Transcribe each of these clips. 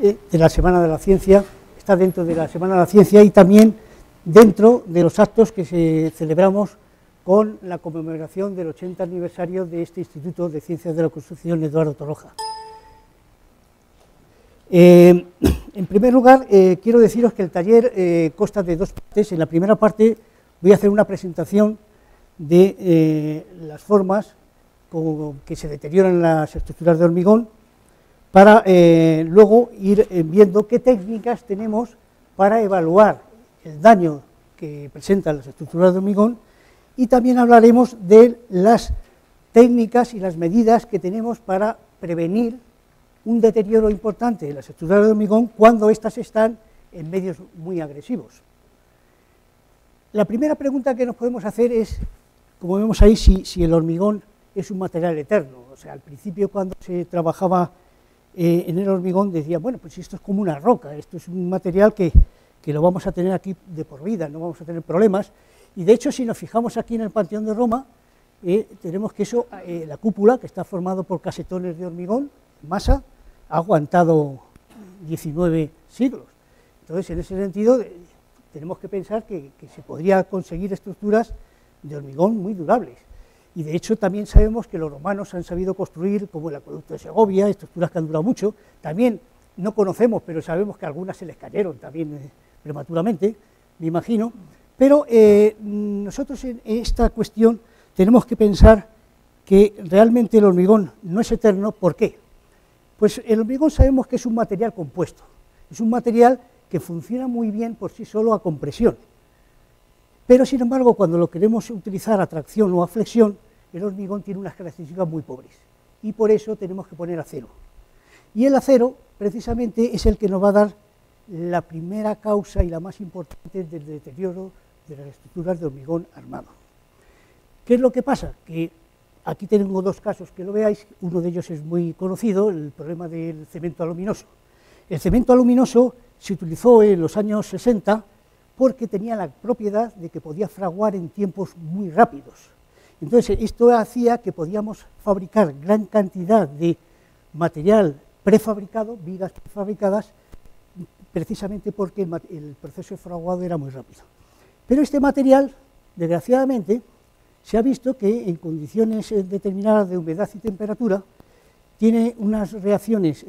de la Semana de la Ciencia, está dentro de la Semana de la Ciencia y también dentro de los actos que celebramos con la conmemoración del 80 aniversario de este Instituto de Ciencias de la Construcción Eduardo Torroja. En primer lugar, quiero deciros que el taller consta de dos partes. En la primera parte voy a hacer una presentación de las formas que se deterioran las estructuras de hormigón, para luego ir viendo qué técnicas tenemos para evaluar el daño que presentan las estructuras de hormigón, y también hablaremos de las técnicas y las medidas que tenemos para prevenir un deterioro importante de las estructuras de hormigón cuando éstas están en medios muy agresivos. La primera pregunta que nos podemos hacer es, como vemos ahí, si el hormigón es un material eterno. O sea, al principio, cuando se trabajaba en el hormigón, decía, bueno, pues esto es como una roca, esto es un material que lo vamos a tener aquí de por vida, no vamos a tener problemas. Y de hecho, si nos fijamos aquí en el Panteón de Roma, tenemos que eso, la cúpula, que está formado por casetones de hormigón, masa, ha aguantado 19 siglos. Entonces, en ese sentido, tenemos que pensar que se podría conseguir estructuras de hormigón muy durables. Y de hecho también sabemos que los romanos han sabido construir, como el acueducto de Segovia, estructuras que han durado mucho. También no conocemos, pero sabemos que algunas se les cayeron también prematuramente, me imagino. Pero nosotros en esta cuestión tenemos que pensar que realmente el hormigón no es eterno. ¿Por qué? Pues el hormigón sabemos que es un material compuesto, es un material que funciona muy bien por sí solo a compresión. Pero, sin embargo, cuando lo queremos utilizar a tracción o a flexión, el hormigón tiene unas características muy pobres, y por eso tenemos que poner acero. Y el acero, precisamente, es el que nos va a dar la primera causa y la más importante del deterioro de las estructuras de hormigón armado. ¿Qué es lo que pasa? Que aquí tengo dos casos que lo veáis. Uno de ellos es muy conocido, el problema del cemento aluminoso. El cemento aluminoso se utilizó en los años 60 porque tenía la propiedad de que podía fraguar en tiempos muy rápidos. Entonces, esto hacía que podíamos fabricar gran cantidad de material prefabricado, vigas prefabricadas, precisamente porque el proceso de fraguado era muy rápido. Pero este material, desgraciadamente, se ha visto que en condiciones determinadas de humedad y temperatura tiene unas reacciones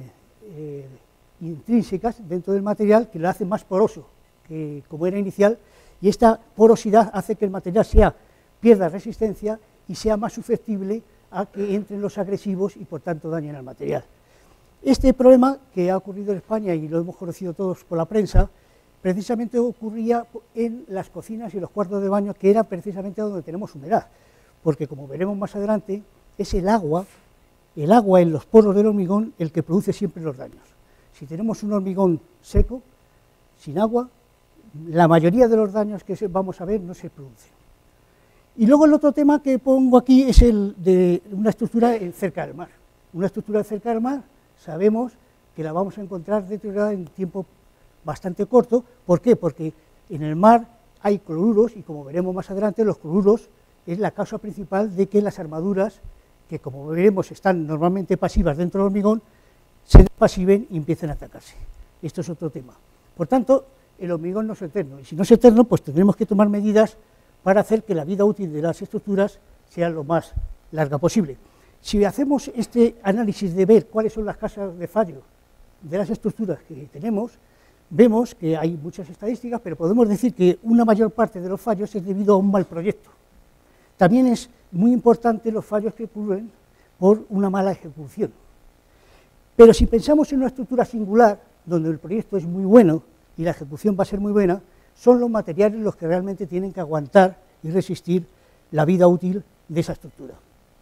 intrínsecas dentro del material que lo hacen más poroso que como era inicial, y esta porosidad hace que el material pierda resistencia y sea más susceptible a que entren los agresivos y por tanto dañen al material. Este problema que ha ocurrido en España, y lo hemos conocido todos por la prensa, precisamente ocurría en las cocinas y los cuartos de baño, que era precisamente donde tenemos humedad, porque, como veremos más adelante, es el agua en los poros del hormigón el que produce siempre los daños. Si tenemos un hormigón seco, sin agua, la mayoría de los daños que vamos a ver no se producen. Y luego el otro tema que pongo aquí es el de una estructura cerca del mar. Una estructura cerca del mar sabemos que la vamos a encontrar deteriorada en tiempo bastante corto. ¿Por qué? Porque en el mar hay cloruros, y como veremos más adelante, los cloruros es la causa principal de que las armaduras, que como veremos están normalmente pasivas dentro del hormigón, se despasiven y empiecen a atacarse. Esto es otro tema. Por tanto, el hormigón no es eterno, y si no es eterno, pues tendremos que tomar medidas para hacer que la vida útil de las estructuras sea lo más larga posible. Si hacemos este análisis de ver cuáles son las causas de fallo de las estructuras que tenemos, vemos que hay muchas estadísticas, pero podemos decir que una mayor parte de los fallos es debido a un mal proyecto. También es muy importante los fallos que ocurren por una mala ejecución. Pero si pensamos en una estructura singular, donde el proyecto es muy bueno y la ejecución va a ser muy buena, son los materiales los que realmente tienen que aguantar y resistir la vida útil de esa estructura.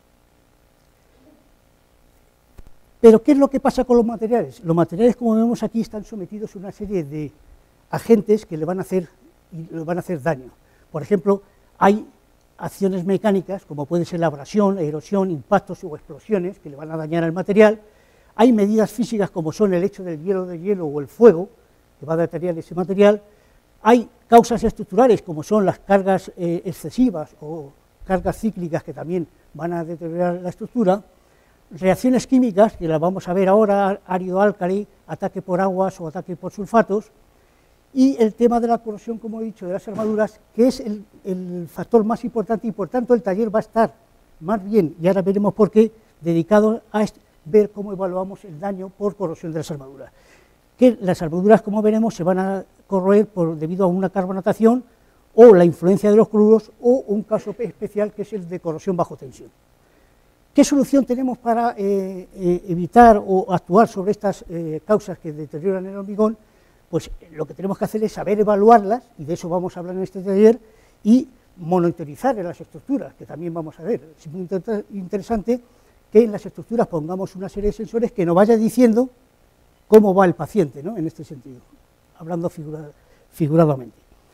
Pero, ¿qué es lo que pasa con los materiales? Los materiales, como vemos aquí, están sometidos a una serie de agentes que le van a hacer daño. Por ejemplo, hay acciones mecánicas, como puede ser la abrasión, erosión, impactos o explosiones, que le van a dañar al material. Hay medidas físicas, como son el hecho del hielo o el fuego, que va a deteriorar ese material. Hay causas estructurales, como son las cargas excesivas o cargas cíclicas, que también van a deteriorar la estructura. reacciones químicas, que las vamos a ver ahora, árido-álcali, ataque por aguas o ataque por sulfatos, y el tema de la corrosión, como he dicho, de las armaduras, que es el factor más importante, y por tanto el taller va a estar más bien, y ahora veremos por qué, dedicado a ver cómo evaluamos el daño por corrosión de las armaduras. Que las armaduras, como veremos, se van a corroer debido a una carbonatación, o la influencia de los cloruros, o un caso especial que es el de corrosión bajo tensión. ¿Qué solución tenemos para evitar o actuar sobre estas causas que deterioran el hormigón? Pues lo que tenemos que hacer es saber evaluarlas, y de eso vamos a hablar en este taller, y monitorizar en las estructuras, que también vamos a ver. Es muy interesante que en las estructuras pongamos una serie de sensores que nos vaya diciendo cómo va el paciente, ¿no?, en este sentido, hablando figuradamente.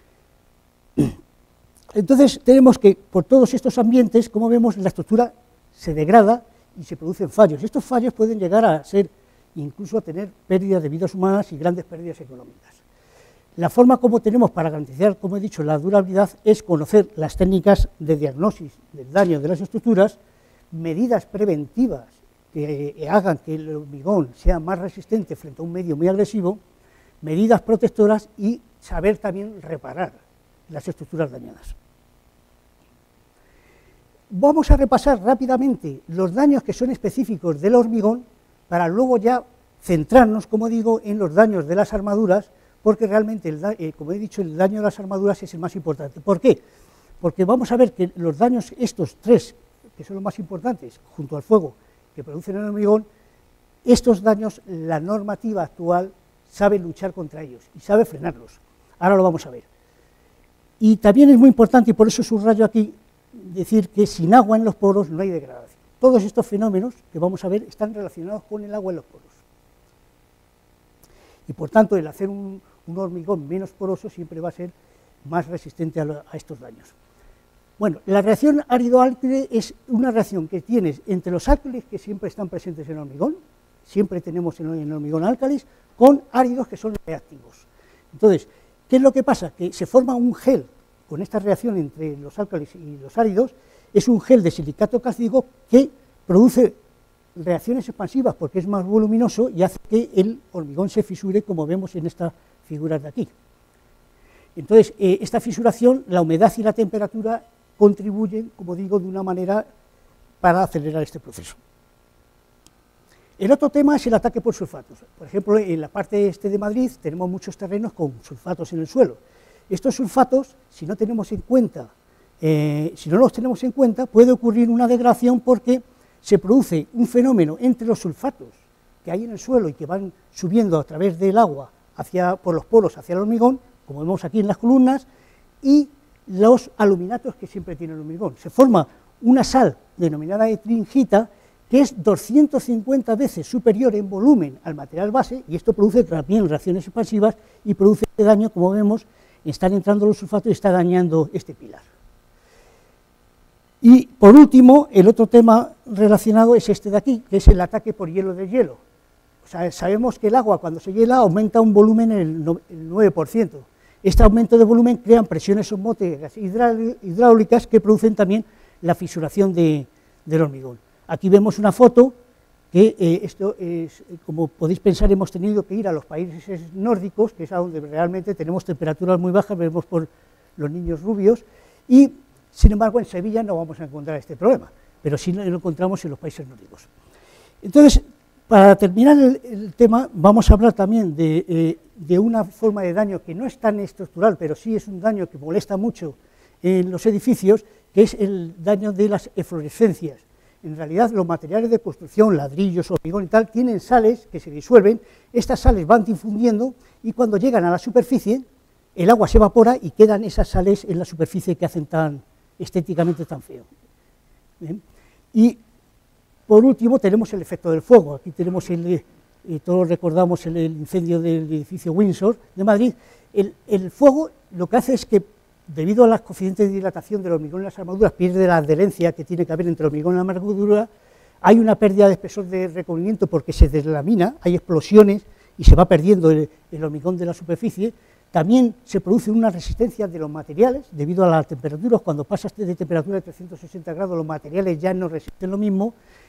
Entonces tenemos que, por todos estos ambientes, como vemos, la estructura se degrada y se producen fallos. Estos fallos pueden llegar a ser, incluso a tener pérdidas de vidas humanas y grandes pérdidas económicas. La forma como tenemos para garantizar, como he dicho, la durabilidad es conocer las técnicas de diagnosis del daño de las estructuras, medidas preventivas que hagan que el hormigón sea más resistente frente a un medio muy agresivo, medidas protectoras y saber también reparar las estructuras dañadas. Vamos a repasar rápidamente los daños que son específicos del hormigón para luego ya centrarnos, como digo, en los daños de las armaduras, porque realmente, como he dicho, el daño de las armaduras es el más importante. ¿Por qué? Porque vamos a ver que los daños, estos tres, que son los más importantes, junto al fuego, que producen el hormigón, estos daños, la normativa actual sabe luchar contra ellos y sabe frenarlos. Ahora lo vamos a ver. Y también es muy importante, y por eso subrayo aquí, decir que sin agua en los poros no hay degradación. Todos estos fenómenos que vamos a ver están relacionados con el agua en los poros. Y por tanto, el hacer un hormigón menos poroso siempre va a ser más resistente a estos daños. Bueno, la reacción árido-álcali es una reacción que tienes entre los álcalis que siempre están presentes en el hormigón, siempre tenemos en el hormigón álcalis, con áridos que son reactivos. Entonces, ¿qué es lo que pasa? Que se forma un gel con esta reacción entre los álcalis y los áridos, es un gel de silicato cálcico que produce reacciones expansivas porque es más voluminoso y hace que el hormigón se fisure, como vemos en estas figuras de aquí. Entonces, esta fisuración, la humedad y la temperatura contribuyen, como digo, de una manera para acelerar este proceso. El otro tema es el ataque por sulfatos. Por ejemplo, en la parte este de Madrid tenemos muchos terrenos con sulfatos en el suelo. Estos sulfatos, si no los tenemos en cuenta, puede ocurrir una degradación porque se produce un fenómeno entre los sulfatos que hay en el suelo y que van subiendo a través del agua por los poros hacia el hormigón, como vemos aquí en las columnas, y los aluminatos que siempre tiene el hormigón. Se forma una sal denominada etringita que es 250 veces superior en volumen al material base, y esto produce también reacciones expansivas y produce daño, como vemos, están entrando los sulfatos y está dañando este pilar. Y por último, el otro tema relacionado es este de aquí, que es el ataque por hielo de hielo. O sea, sabemos que el agua cuando se hiela aumenta un volumen en el 9%. Este aumento de volumen crea presiones osmóticas hidráulicas que producen también la fisuración del hormigón. Aquí vemos una foto que esto es, como podéis pensar, hemos tenido que ir a los países nórdicos, que es a donde realmente tenemos temperaturas muy bajas, vemos por los niños rubios, y sin embargo en Sevilla no vamos a encontrar este problema, pero sí lo encontramos en los países nórdicos. Entonces, para terminar el tema, vamos a hablar también de una forma de daño que no es tan estructural, pero sí es un daño que molesta mucho en los edificios, que es el daño de las eflorescencias. En realidad, los materiales de construcción, ladrillos, hormigón y tal, tienen sales que se disuelven, estas sales van difundiendo y cuando llegan a la superficie, el agua se evapora y quedan esas sales en la superficie que hacen estéticamente tan feo. ¿Bien? Y por último tenemos el efecto del fuego. Aquí tenemos, todos recordamos el incendio del edificio Windsor de Madrid. El fuego lo que hace es que, debido a las coeficientes de dilatación del hormigón en las armaduras, pierde la adherencia que tiene que haber entre el hormigón y la armadura, hay una pérdida de espesor de recubrimiento porque se deslamina, hay explosiones y se va perdiendo el hormigón de la superficie. También se produce una resistencia de los materiales, debido a las temperaturas. Cuando pasas de temperatura de 360 grados, los materiales ya no resisten lo mismo,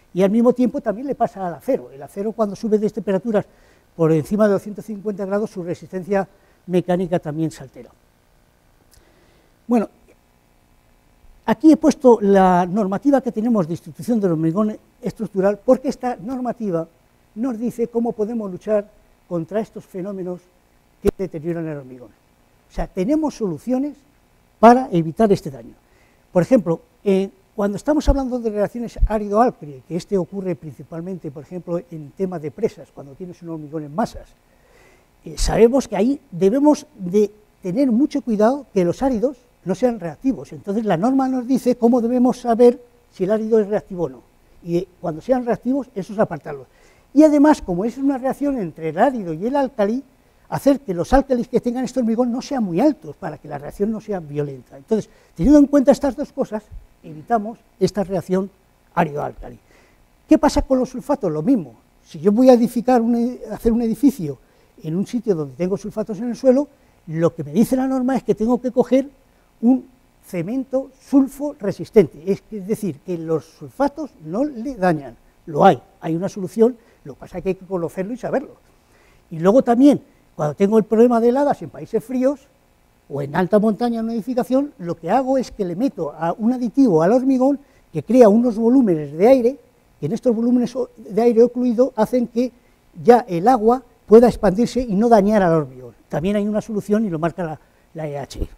Y al mismo tiempo también le pasa al acero. El acero, cuando sube de temperaturas por encima de 250 grados, su resistencia mecánica también se altera. Bueno, aquí he puesto la normativa que tenemos de institución del hormigón estructural, porque esta normativa nos dice cómo podemos luchar contra estos fenómenos que deterioran el hormigón. O sea, tenemos soluciones para evitar este daño. Por ejemplo, cuando estamos hablando de relaciones árido-álcali, que este ocurre principalmente, por ejemplo, en temas de presas, cuando tienes un hormigón en masas, sabemos que ahí debemos de tener mucho cuidado que los áridos no sean reactivos. Entonces la norma nos dice cómo debemos saber si el árido es reactivo o no. Y cuando sean reactivos, esos apartarlos. Y además, como es una reacción entre el árido y el álcali, hacer que los álcalis que tengan este hormigón no sean muy altos, para que la reacción no sea violenta. Entonces, teniendo en cuenta estas dos cosas, evitamos esta reacción árido-álcali. ¿Qué pasa con los sulfatos? Lo mismo. Si yo voy a hacer un edificio en un sitio donde tengo sulfatos en el suelo, lo que me dice la norma es que tengo que coger un cemento sulfo resistente, es decir, que los sulfatos no le dañan. Lo hay una solución, lo que pasa es que hay que conocerlo y saberlo. Y luego también, cuando tengo el problema de heladas en países fríos, o en alta montaña en una edificación, lo que hago es que le meto a un aditivo al hormigón que crea unos volúmenes de aire, que en estos volúmenes de aire ocluido hacen que ya el agua pueda expandirse y no dañar al hormigón. También hay una solución y lo marca la EH.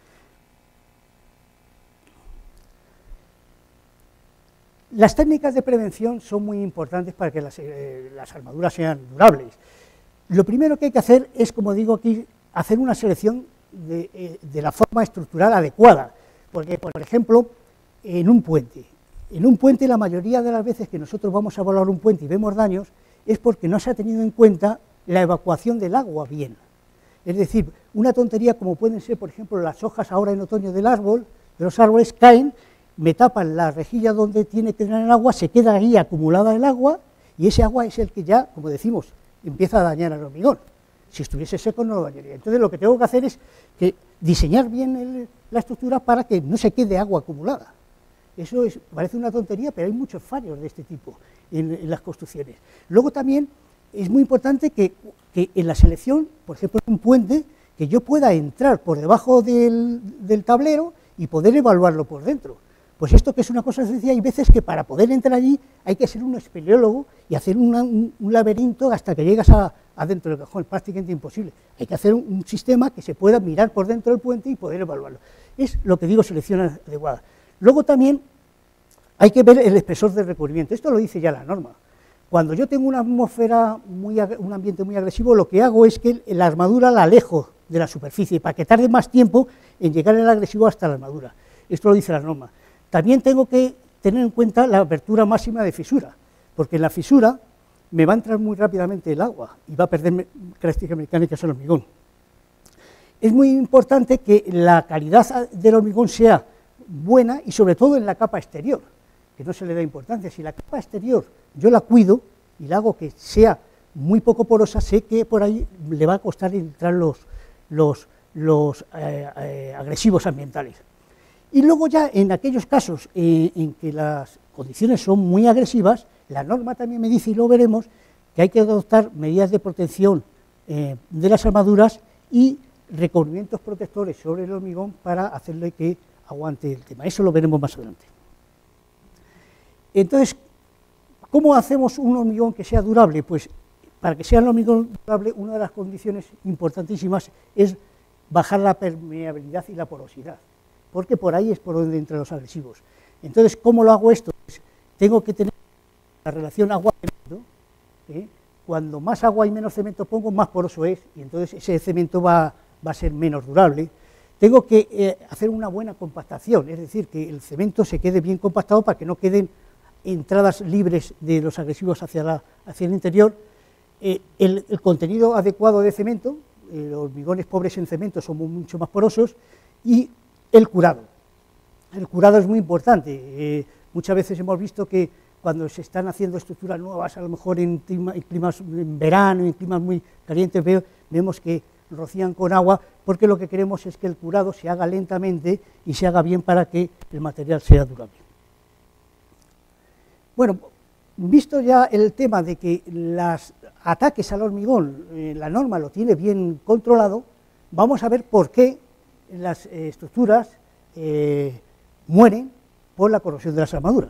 Las técnicas de prevención son muy importantes para que las armaduras sean durables. Lo primero que hay que hacer es, como digo aquí, hacer una selección de la forma estructural adecuada, porque, por ejemplo, en un puente la mayoría de las veces que nosotros vamos a evaluar un puente y vemos daños, es porque no se ha tenido en cuenta la evacuación del agua bien. Es decir, una tontería como pueden ser, por ejemplo, las hojas ahora en otoño de los árboles caen, me tapan la rejilla donde tiene que tener el agua, se queda ahí acumulada el agua, y ese agua es el que ya, como decimos, empieza a dañar al hormigón. Si estuviese seco no lo dañaría. Entonces lo que tengo que hacer es diseñar bien la estructura para que no se quede agua acumulada. Eso parece una tontería, pero hay muchos fallos de este tipo en las construcciones. Luego también es muy importante que en la selección, por ejemplo, en un puente, que yo pueda entrar por debajo del tablero y poder evaluarlo por dentro. Pues esto, que es una cosa sencilla, hay veces que para poder entrar allí hay que ser un espeleólogo y hacer un laberinto hasta que llegas adentro del cajón, es prácticamente imposible. Hay que hacer un sistema que se pueda mirar por dentro del puente y poder evaluarlo. Es lo que digo, selección adecuada. Luego también hay que ver el espesor del recubrimiento, esto lo dice ya la norma. Cuando yo tengo una atmósfera, un ambiente muy agresivo, lo que hago es que la armadura la alejo de la superficie, para que tarde más tiempo en llegar el agresivo hasta la armadura. Esto lo dice la norma. También tengo que tener en cuenta la apertura máxima de fisura, porque en la fisura me va a entrar muy rápidamente el agua y va a perder características mecánicas el hormigón. Es muy importante que la calidad del hormigón sea buena y sobre todo en la capa exterior, que no se le da importancia. Si la capa exterior yo la cuido y la hago que sea muy poco porosa, sé que por ahí le va a costar entrar los agresivos ambientales. Y luego ya en aquellos casos en que las condiciones son muy agresivas, la norma también me dice, y lo veremos, que hay que adoptar medidas de protección de las armaduras y recubrimientos protectores sobre el hormigón para hacerle que aguante el tema. Eso lo veremos más adelante. Entonces, ¿cómo hacemos un hormigón que sea durable? Pues para que sea un hormigón durable, una de las condiciones importantísimas es bajar la permeabilidad y la porosidad, porque por ahí es por donde entran los agresivos. Entonces, ¿cómo lo hago esto? Pues tengo que tener la relación agua-cemento. Cuando más agua y menos cemento pongo, más poroso es, y entonces ese cemento va a ser menos durable. Tengo que hacer una buena compactación, es decir, que el cemento se quede bien compactado para que no queden entradas libres de los agresivos hacia el interior. El contenido adecuado de cemento, los hormigones pobres en cemento son mucho más porosos, y el curado. El curado es muy importante. Muchas veces hemos visto que cuando se están haciendo estructuras nuevas, a lo mejor en climas en verano, en climas muy calientes, vemos que rocían con agua, porque lo que queremos es que el curado se haga lentamente y se haga bien para que el material sea durable. Bueno, visto ya el tema de que los ataques al hormigón, la norma lo tiene bien controlado, vamos a ver por qué las estructuras mueren por la corrosión de las armaduras.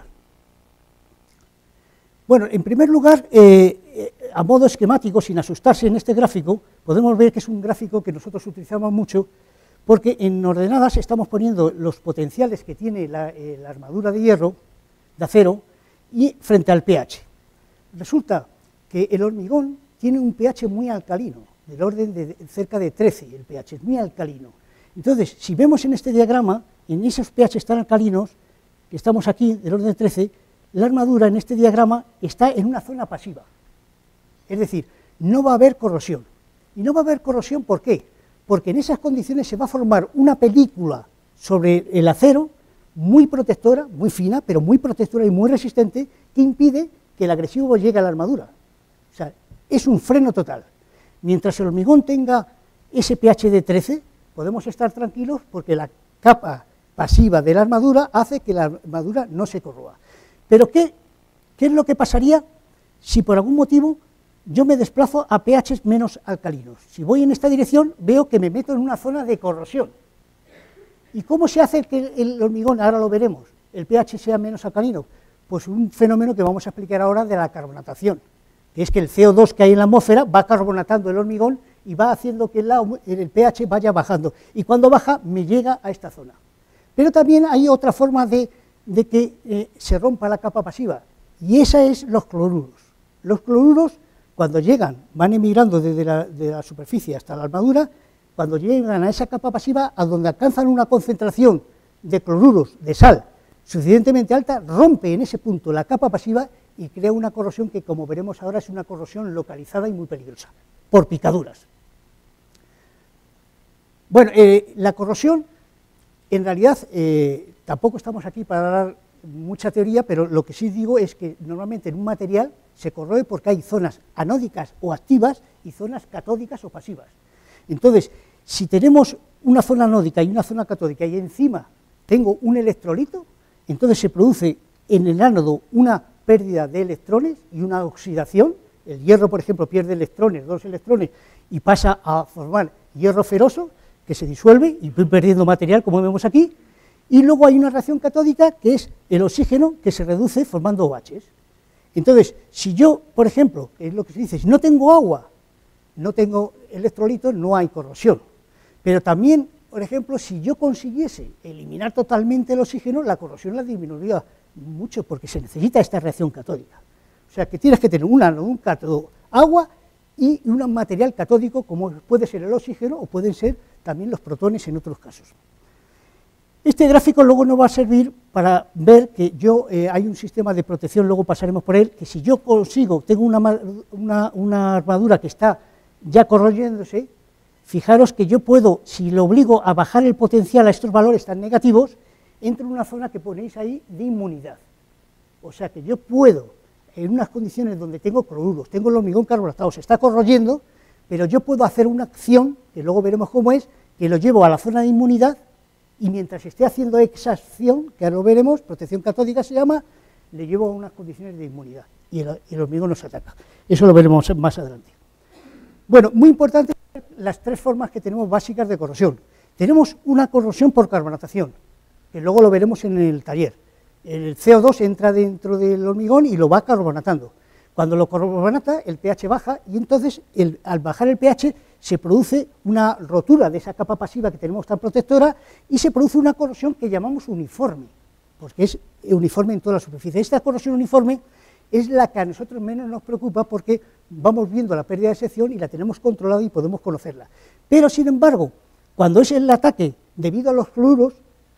Bueno, en primer lugar, a modo esquemático, sin asustarse en este gráfico, podemos ver que es un gráfico que nosotros utilizamos mucho, porque en ordenadas estamos poniendo los potenciales que tiene la armadura de hierro, de acero, y frente al pH. Resulta que el hormigón tiene un pH muy alcalino, del orden de cerca de 13, el pH es muy alcalino. Entonces, si vemos en este diagrama, en esos pH tan alcalinos, que estamos aquí, del orden de 13, la armadura en este diagrama está en una zona pasiva. Es decir, no va a haber corrosión. Y no va a haber corrosión, ¿por qué? Porque en esas condiciones se va a formar una película sobre el acero muy protectora, muy fina, pero muy protectora y muy resistente, que impide que el agresivo llegue a la armadura. O sea, es un freno total. Mientras el hormigón tenga ese pH de 13, podemos estar tranquilos porque la capa pasiva de la armadura hace que la armadura no se corroa. Pero ¿qué es lo que pasaría si por algún motivo yo me desplazo a pHs menos alcalinos? Si voy en esta dirección, veo que me meto en una zona de corrosión. ¿Y cómo se hace que el hormigón, ahora lo veremos, el pH sea menos alcalino? Pues un fenómeno que vamos a explicar ahora de la carbonatación, que es que el CO2 que hay en la atmósfera va carbonatando el hormigón y va haciendo que el pH vaya bajando, y cuando baja me llega a esta zona. Pero también hay otra forma de que se rompa la capa pasiva, y esa es los cloruros. Los cloruros, cuando llegan, van emigrando desde la superficie hasta la armadura, cuando llegan a esa capa pasiva, a donde alcanzan una concentración de cloruros, de sal, suficientemente alta, rompe en ese punto la capa pasiva y crea una corrosión que, como veremos ahora, es una corrosión localizada y muy peligrosa, por picaduras. Bueno, la corrosión, en realidad, tampoco estamos aquí para dar mucha teoría, pero lo que sí digo es que normalmente en un material se corroe porque hay zonas anódicas o activas y zonas catódicas o pasivas. Entonces, si tenemos una zona anódica y una zona catódica y encima tengo un electrolito, entonces se produce en el ánodo una pérdida de electrones y una oxidación. El hierro, por ejemplo, pierde electrones, 2 electrones, y pasa a formar hierro feroso, que se disuelve y voy perdiendo material, como vemos aquí, y luego hay una reacción catódica, que es el oxígeno, que se reduce formando OHs. Entonces, si yo, por ejemplo, es lo que se dice, si no tengo agua, no tengo electrolitos, no hay corrosión. Pero también, por ejemplo, si yo consiguiese eliminar totalmente el oxígeno, la corrosión la disminuiría mucho, porque se necesita esta reacción catódica. O sea, que tienes que tener un cátodo, agua y un material catódico, como puede ser el oxígeno o pueden ser también los protones en otros casos. Este gráfico luego nos va a servir para ver que hay un sistema de protección, luego pasaremos por él, que si yo consigo, tengo una armadura que está ya corroyéndose, fijaros que yo puedo, si lo obligo a bajar el potencial a estos valores tan negativos, entro en una zona que ponéis ahí de inmunidad. O sea que yo puedo, en unas condiciones donde tengo cloruros, tengo el hormigón carbonatado, se está corroyendo, pero yo puedo hacer una acción, que luego veremos cómo es, que lo llevo a la zona de inmunidad, y mientras esté haciendo esa acción, que ahora lo veremos, protección catódica se llama, le llevo a unas condiciones de inmunidad, y el hormigón nos ataca. Eso lo veremos más adelante. Bueno, muy importante las 3 formas que tenemos básicas de corrosión. Tenemos una corrosión por carbonatación, que luego lo veremos en el taller. El CO2 entra dentro del hormigón y lo va carbonatando. Cuando lo carbonata, el pH baja y entonces al bajar el pH se produce una rotura de esa capa pasiva que tenemos tan protectora y se produce una corrosión que llamamos uniforme, porque es uniforme en toda la superficie. Esta corrosión uniforme es la que a nosotros menos nos preocupa porque vamos viendo la pérdida de sección y la tenemos controlada y podemos conocerla. Pero, sin embargo, cuando es el ataque debido a los cloruros,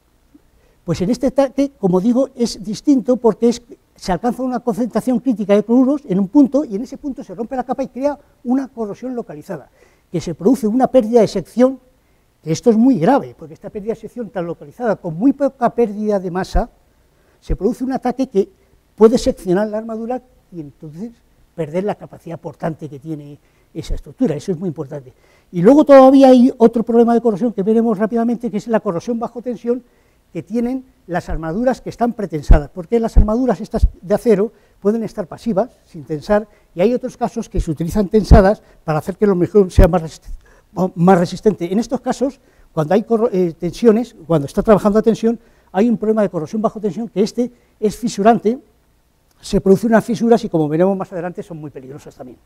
pues en este ataque, como digo, es distinto porque se alcanza una concentración crítica de cloruros en un punto y en ese punto se rompe la capa y crea una corrosión localizada, que se produce una pérdida de sección, que esto es muy grave, porque esta pérdida de sección tan localizada con muy poca pérdida de masa, se produce un ataque que puede seccionar la armadura y entonces perder la capacidad portante que tiene esa estructura, eso es muy importante. Y luego todavía hay otro problema de corrosión que veremos rápidamente, que es la corrosión bajo tensión, que tienen las armaduras que están pretensadas, porque las armaduras estas de acero pueden estar pasivas, sin tensar, y hay otros casos que se utilizan tensadas para hacer que lo mejor sea más resistente. En estos casos, cuando hay tensiones, cuando está trabajando a tensión, hay un problema de corrosión bajo tensión, que este es fisurante, se producen unas fisuras y, como veremos más adelante, son muy peligrosas también.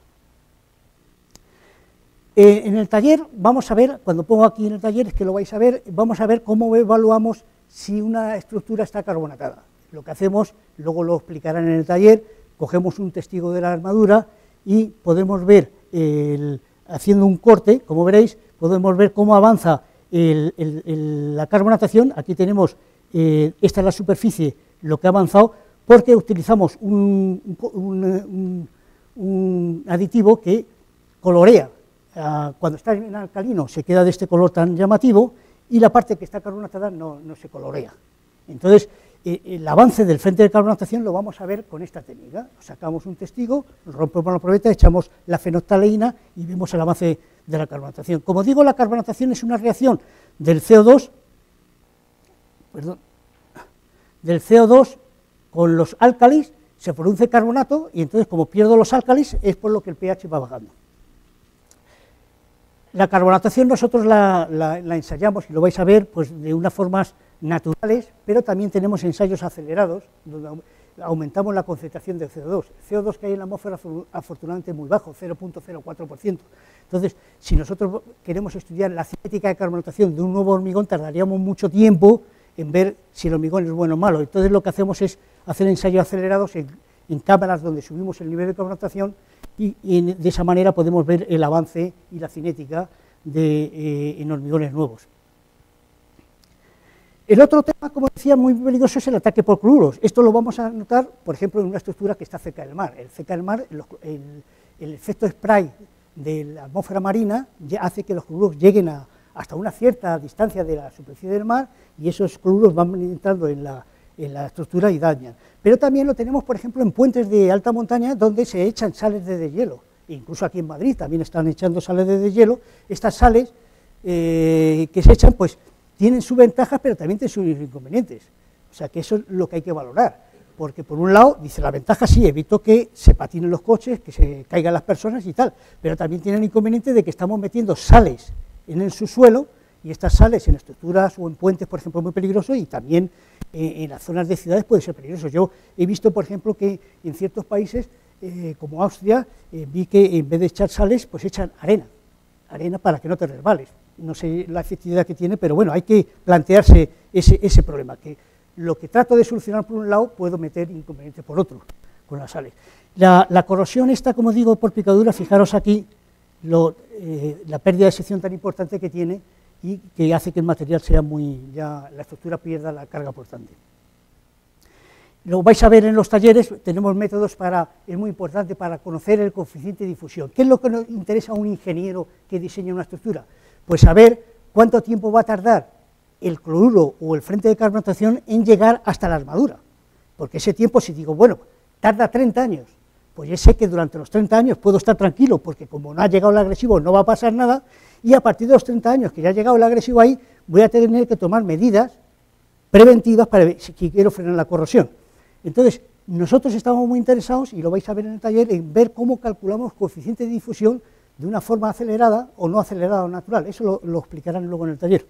En el taller vamos a ver, cuando pongo aquí en el taller, es que lo vais a ver, vamos a ver cómo evaluamos si una estructura está carbonatada. Lo que hacemos, luego lo explicarán en el taller, cogemos un testigo de la armadura y podemos ver, haciendo un corte, como veréis, podemos ver cómo avanza la carbonatación. Aquí tenemos, esta es la superficie, lo que ha avanzado, porque utilizamos un aditivo que colorea. Cuando está en alcalino se queda de este color tan llamativo, y la parte que está carbonatada no se colorea. Entonces, el avance del frente de carbonatación lo vamos a ver con esta técnica. Sacamos un testigo, rompemos la probeta, echamos la fenolftaleína y vemos el avance de la carbonatación. Como digo, la carbonatación es una reacción del CO2, con los álcalis, se produce carbonato, y entonces, como pierdo los álcalis, es por lo que el pH va bajando. La carbonatación nosotros la ensayamos, y lo vais a ver, pues de unas formas naturales, pero también tenemos ensayos acelerados, donde aumentamos la concentración de CO2. El CO2 que hay en la atmósfera afortunadamente es muy bajo, 0.04%. Entonces, si nosotros queremos estudiar la cinética de carbonatación de un nuevo hormigón, tardaríamos mucho tiempo en ver si el hormigón es bueno o malo. Entonces, lo que hacemos es hacer ensayos acelerados en cámaras donde subimos el nivel de carbonatación, y de esa manera podemos ver el avance y la cinética en hormigones nuevos. El otro tema, como decía, muy peligroso, es el ataque por cloruros. Esto lo vamos a notar, por ejemplo, en una estructura que está cerca del mar. Cerca del mar, el efecto spray de la atmósfera marina hace que los cloruros lleguen hasta una cierta distancia de la superficie del mar, y esos cloruros van entrando en la estructura y dañan. Pero también lo tenemos, por ejemplo, en puentes de alta montaña, donde se echan sales de deshielo. Incluso aquí en Madrid también están echando sales de deshielo. Estas sales que se echan, pues tienen sus ventajas, pero también tienen sus inconvenientes. O sea, que eso es lo que hay que valorar. Porque, por un lado, dice, la ventaja sí, evito que se patinen los coches, que se caigan las personas y tal, pero también tiene el inconveniente de que estamos metiendo sales en el subsuelo, y estas sales en estructuras o en puentes, por ejemplo, es muy peligroso, y también en las zonas de ciudades puede ser peligroso. Yo he visto, por ejemplo, que en ciertos países, como Austria, vi que en vez de echar sales, pues echan arena para que no te resbales. No sé la efectividad que tiene, pero bueno, hay que plantearse ese problema, que lo que trato de solucionar por un lado, puedo meter inconvenientes por otro, con las sales. La corrosión esta, como digo, por picadura, fijaros aquí, la pérdida de sección tan importante que tiene, y que hace que el material sea la estructura pierda la carga portante. Lo vais a ver en los talleres, tenemos métodos es muy importante para conocer el coeficiente de difusión. ¿Qué es lo que nos interesa a un ingeniero que diseña una estructura? Pues saber cuánto tiempo va a tardar el cloruro o el frente de carbonatación en llegar hasta la armadura, porque ese tiempo, si digo, bueno, tarda 30 años, pues yo sé que durante los 30 años puedo estar tranquilo, porque como no ha llegado el agresivo no va a pasar nada, y a partir de los 30 años que ya ha llegado el agresivo ahí, voy a tener que tomar medidas preventivas para ver si quiero frenar la corrosión. Entonces, nosotros estamos muy interesados, y lo vais a ver en el taller, en ver cómo calculamos coeficiente de difusión de una forma acelerada o no acelerada o natural. Eso lo explicarán luego en el taller.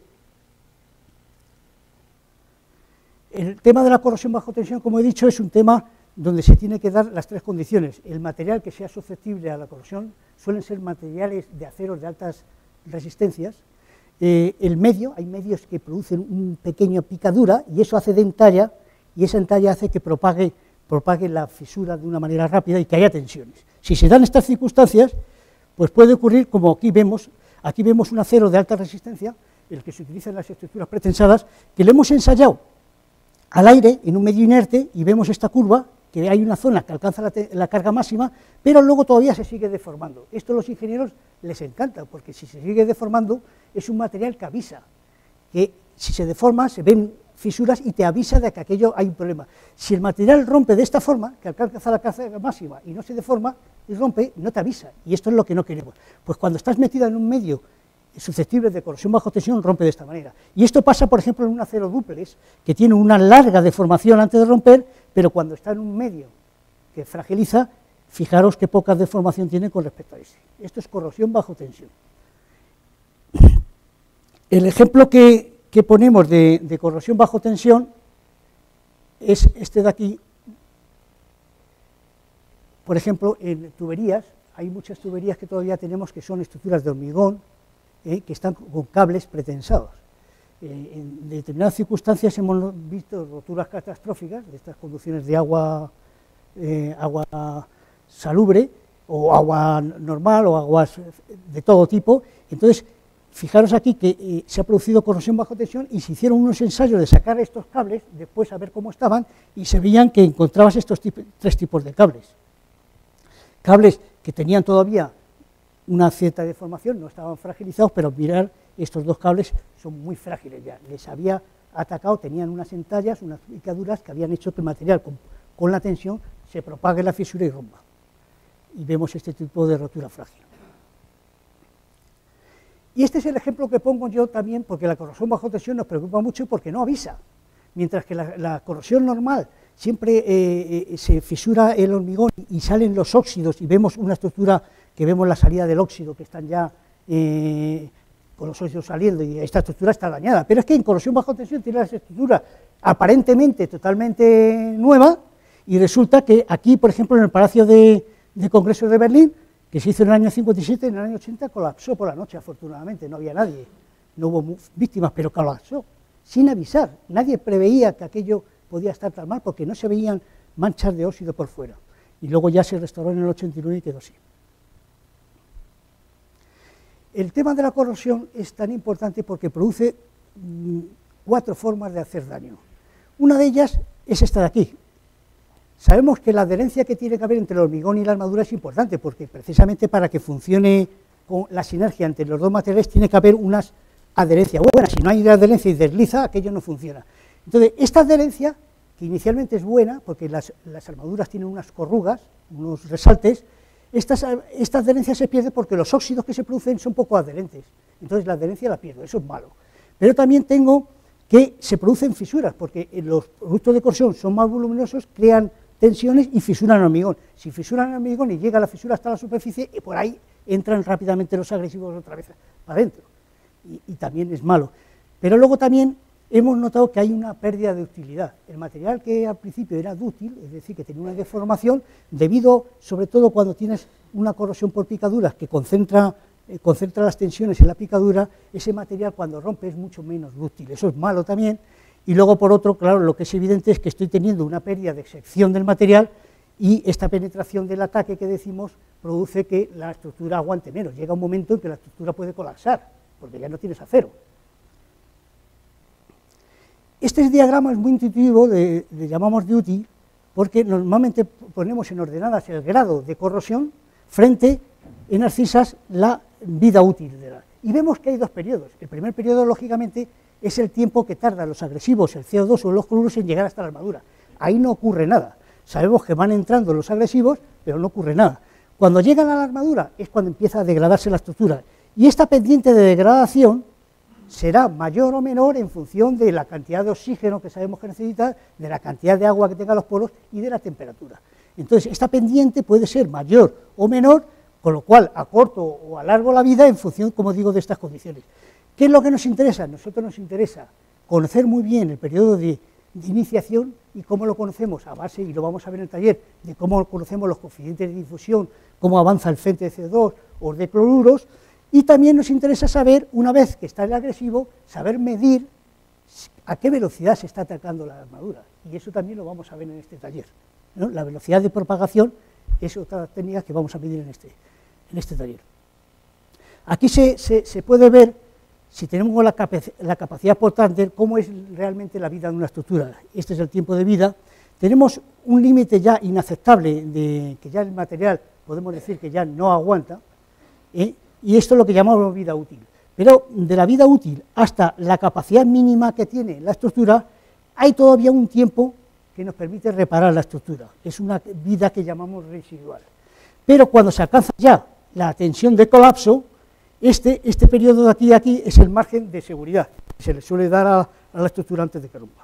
El tema de la corrosión bajo tensión, como he dicho, es un tema donde se tiene que dar las tres condiciones. El material que sea susceptible a la corrosión suelen ser materiales de aceros de altas resistencias. El medio, hay medios que producen una pequeña picadura, y eso hace de entalla, y esa entalla hace que propague la fisura de una manera rápida y que haya tensiones. Si se dan estas circunstancias, pues puede ocurrir como aquí vemos un acero de alta resistencia, el que se utiliza en las estructuras pretensadas, que lo hemos ensayado al aire en un medio inerte, y vemos esta curva, que hay una zona que alcanza la carga máxima, pero luego todavía se sigue deformando. Esto a los ingenieros les encanta, porque si se sigue deformando, es un material que avisa, que si se deforma, se ven fisuras y te avisa de que aquello hay un problema. Si el material rompe de esta forma, que alcanza la carga máxima y no se deforma, y rompe, no te avisa, y esto es lo que no queremos. Pues cuando estás metido en un medio susceptibles de corrosión bajo tensión, rompe de esta manera. Y esto pasa, por ejemplo, en un acero dúplex, que tiene una larga deformación antes de romper, pero cuando está en un medio que fragiliza, fijaros qué poca deformación tiene con respecto a ese. Esto es corrosión bajo tensión. El ejemplo que ponemos de corrosión bajo tensión es este de aquí. Por ejemplo, en tuberías, hay muchas tuberías que todavía tenemos que son estructuras de hormigón, que están con cables pretensados. En determinadas circunstancias hemos visto roturas catastróficas de estas conducciones de agua salubre, o agua normal, o aguas de todo tipo. Entonces, fijaros aquí que se ha producido corrosión bajo tensión y se hicieron unos ensayos de sacar estos cables, después a ver cómo estaban, y se veían que encontrabas estos tres tipos de cables. Cables que tenían todavía una cierta deformación, no estaban fragilizados, pero mirar, estos dos cables son muy frágiles ya, les había atacado, tenían unas entallas, unas picaduras que habían hecho que el material con la tensión se propague la fisura y rompa. Y vemos este tipo de rotura frágil. Y este es el ejemplo que pongo yo también, porque la corrosión bajo tensión nos preocupa mucho porque no avisa. Mientras que la corrosión normal siempre se fisura el hormigón y salen los óxidos y vemos una estructura que vemos la salida del óxido, que están ya con los óxidos saliendo y esta estructura está dañada. Pero es que en corrosión bajo tensión tiene la estructura aparentemente totalmente nueva y resulta que aquí, por ejemplo, en el Palacio de Congresos de Berlín, que se hizo en el año 57, en el año 80 colapsó por la noche, afortunadamente, no había nadie, no hubo víctimas, pero colapsó, sin avisar. Nadie preveía que aquello podía estar tan mal, porque no se veían manchas de óxido por fuera. Y luego ya se restauró en el 89 y quedó así. El tema de la corrosión es tan importante porque produce 4 formas de hacer daño. Una de ellas es esta de aquí. Sabemos que la adherencia que tiene que haber entre el hormigón y la armadura es importante, porque precisamente para que funcione con la sinergia entre los dos materiales tiene que haber unas adherencias buenas. Si no hay adherencia y desliza, aquello no funciona. Entonces, esta adherencia, que inicialmente es buena, porque las armaduras tienen unas corrugas, unos resaltes, esta adherencia se pierde porque los óxidos que se producen son poco adherentes. Entonces, la adherencia la pierdo, eso es malo. Pero también tengo que se producen fisuras, porque los productos de corrosión son más voluminosos, crean tensiones y fisuran el hormigón. Si fisuran el hormigón y llega la fisura hasta la superficie, y por ahí entran rápidamente los agresivos otra vez para adentro, y también es malo. Pero luego también hemos notado que hay una pérdida de utilidad. El material que al principio era dúctil, es decir, que tenía una deformación, debido, sobre todo cuando tienes una corrosión por picaduras que concentra las tensiones en la picadura, ese material cuando rompe es mucho menos dúctil, eso es malo también. Y luego, por otro, claro, lo que es evidente es que estoy teniendo una pérdida de sección del material y esta penetración del ataque que decimos produce que la estructura aguante menos. Llega un momento en que la estructura puede colapsar, porque ya no tienes acero. Este diagrama es muy intuitivo, le llamamos duty, porque normalmente ponemos en ordenadas el grado de corrosión frente en narcisas la vida útil. Y vemos que hay 2 periodos. El primer periodo, lógicamente, es el tiempo que tardan los agresivos, el CO2 o los cloruros en llegar hasta la armadura. Ahí no ocurre nada. Sabemos que van entrando los agresivos, pero no ocurre nada. Cuando llegan a la armadura es cuando empieza a degradarse la estructura. Y esta pendiente de degradación será mayor o menor en función de la cantidad de oxígeno que sabemos que necesita, de la cantidad de agua que tengan los poros y de la temperatura. Entonces, esta pendiente puede ser mayor o menor, con lo cual a corto o a largo la vida en función, como digo, de estas condiciones. ¿Qué es lo que nos interesa? A nosotros nos interesa conocer muy bien el periodo de iniciación y cómo lo conocemos a base, y lo vamos a ver en el taller, de cómo conocemos los coeficientes de difusión, cómo avanza el frente de CO2 o de cloruros, y también nos interesa saber, una vez que está el agresivo, saber medir a qué velocidad se está atacando la armadura, y eso también lo vamos a ver en este taller, ¿no? La velocidad de propagación es otra técnica que vamos a medir en este taller. Aquí se puede ver, si tenemos la capacidad por Tander, cómo es realmente la vida de una estructura. Este es el tiempo de vida. Tenemos un límite ya inaceptable, de que ya el material, podemos decir que ya no aguanta, y esto es lo que llamamos vida útil. Pero de la vida útil hasta la capacidad mínima que tiene la estructura, hay todavía un tiempo que nos permite reparar la estructura. Es una vida que llamamos residual. Pero cuando se alcanza ya la tensión de colapso, Este periodo de aquí a aquí es el margen de seguridad que se le suele dar a la estructura antes de que rompa.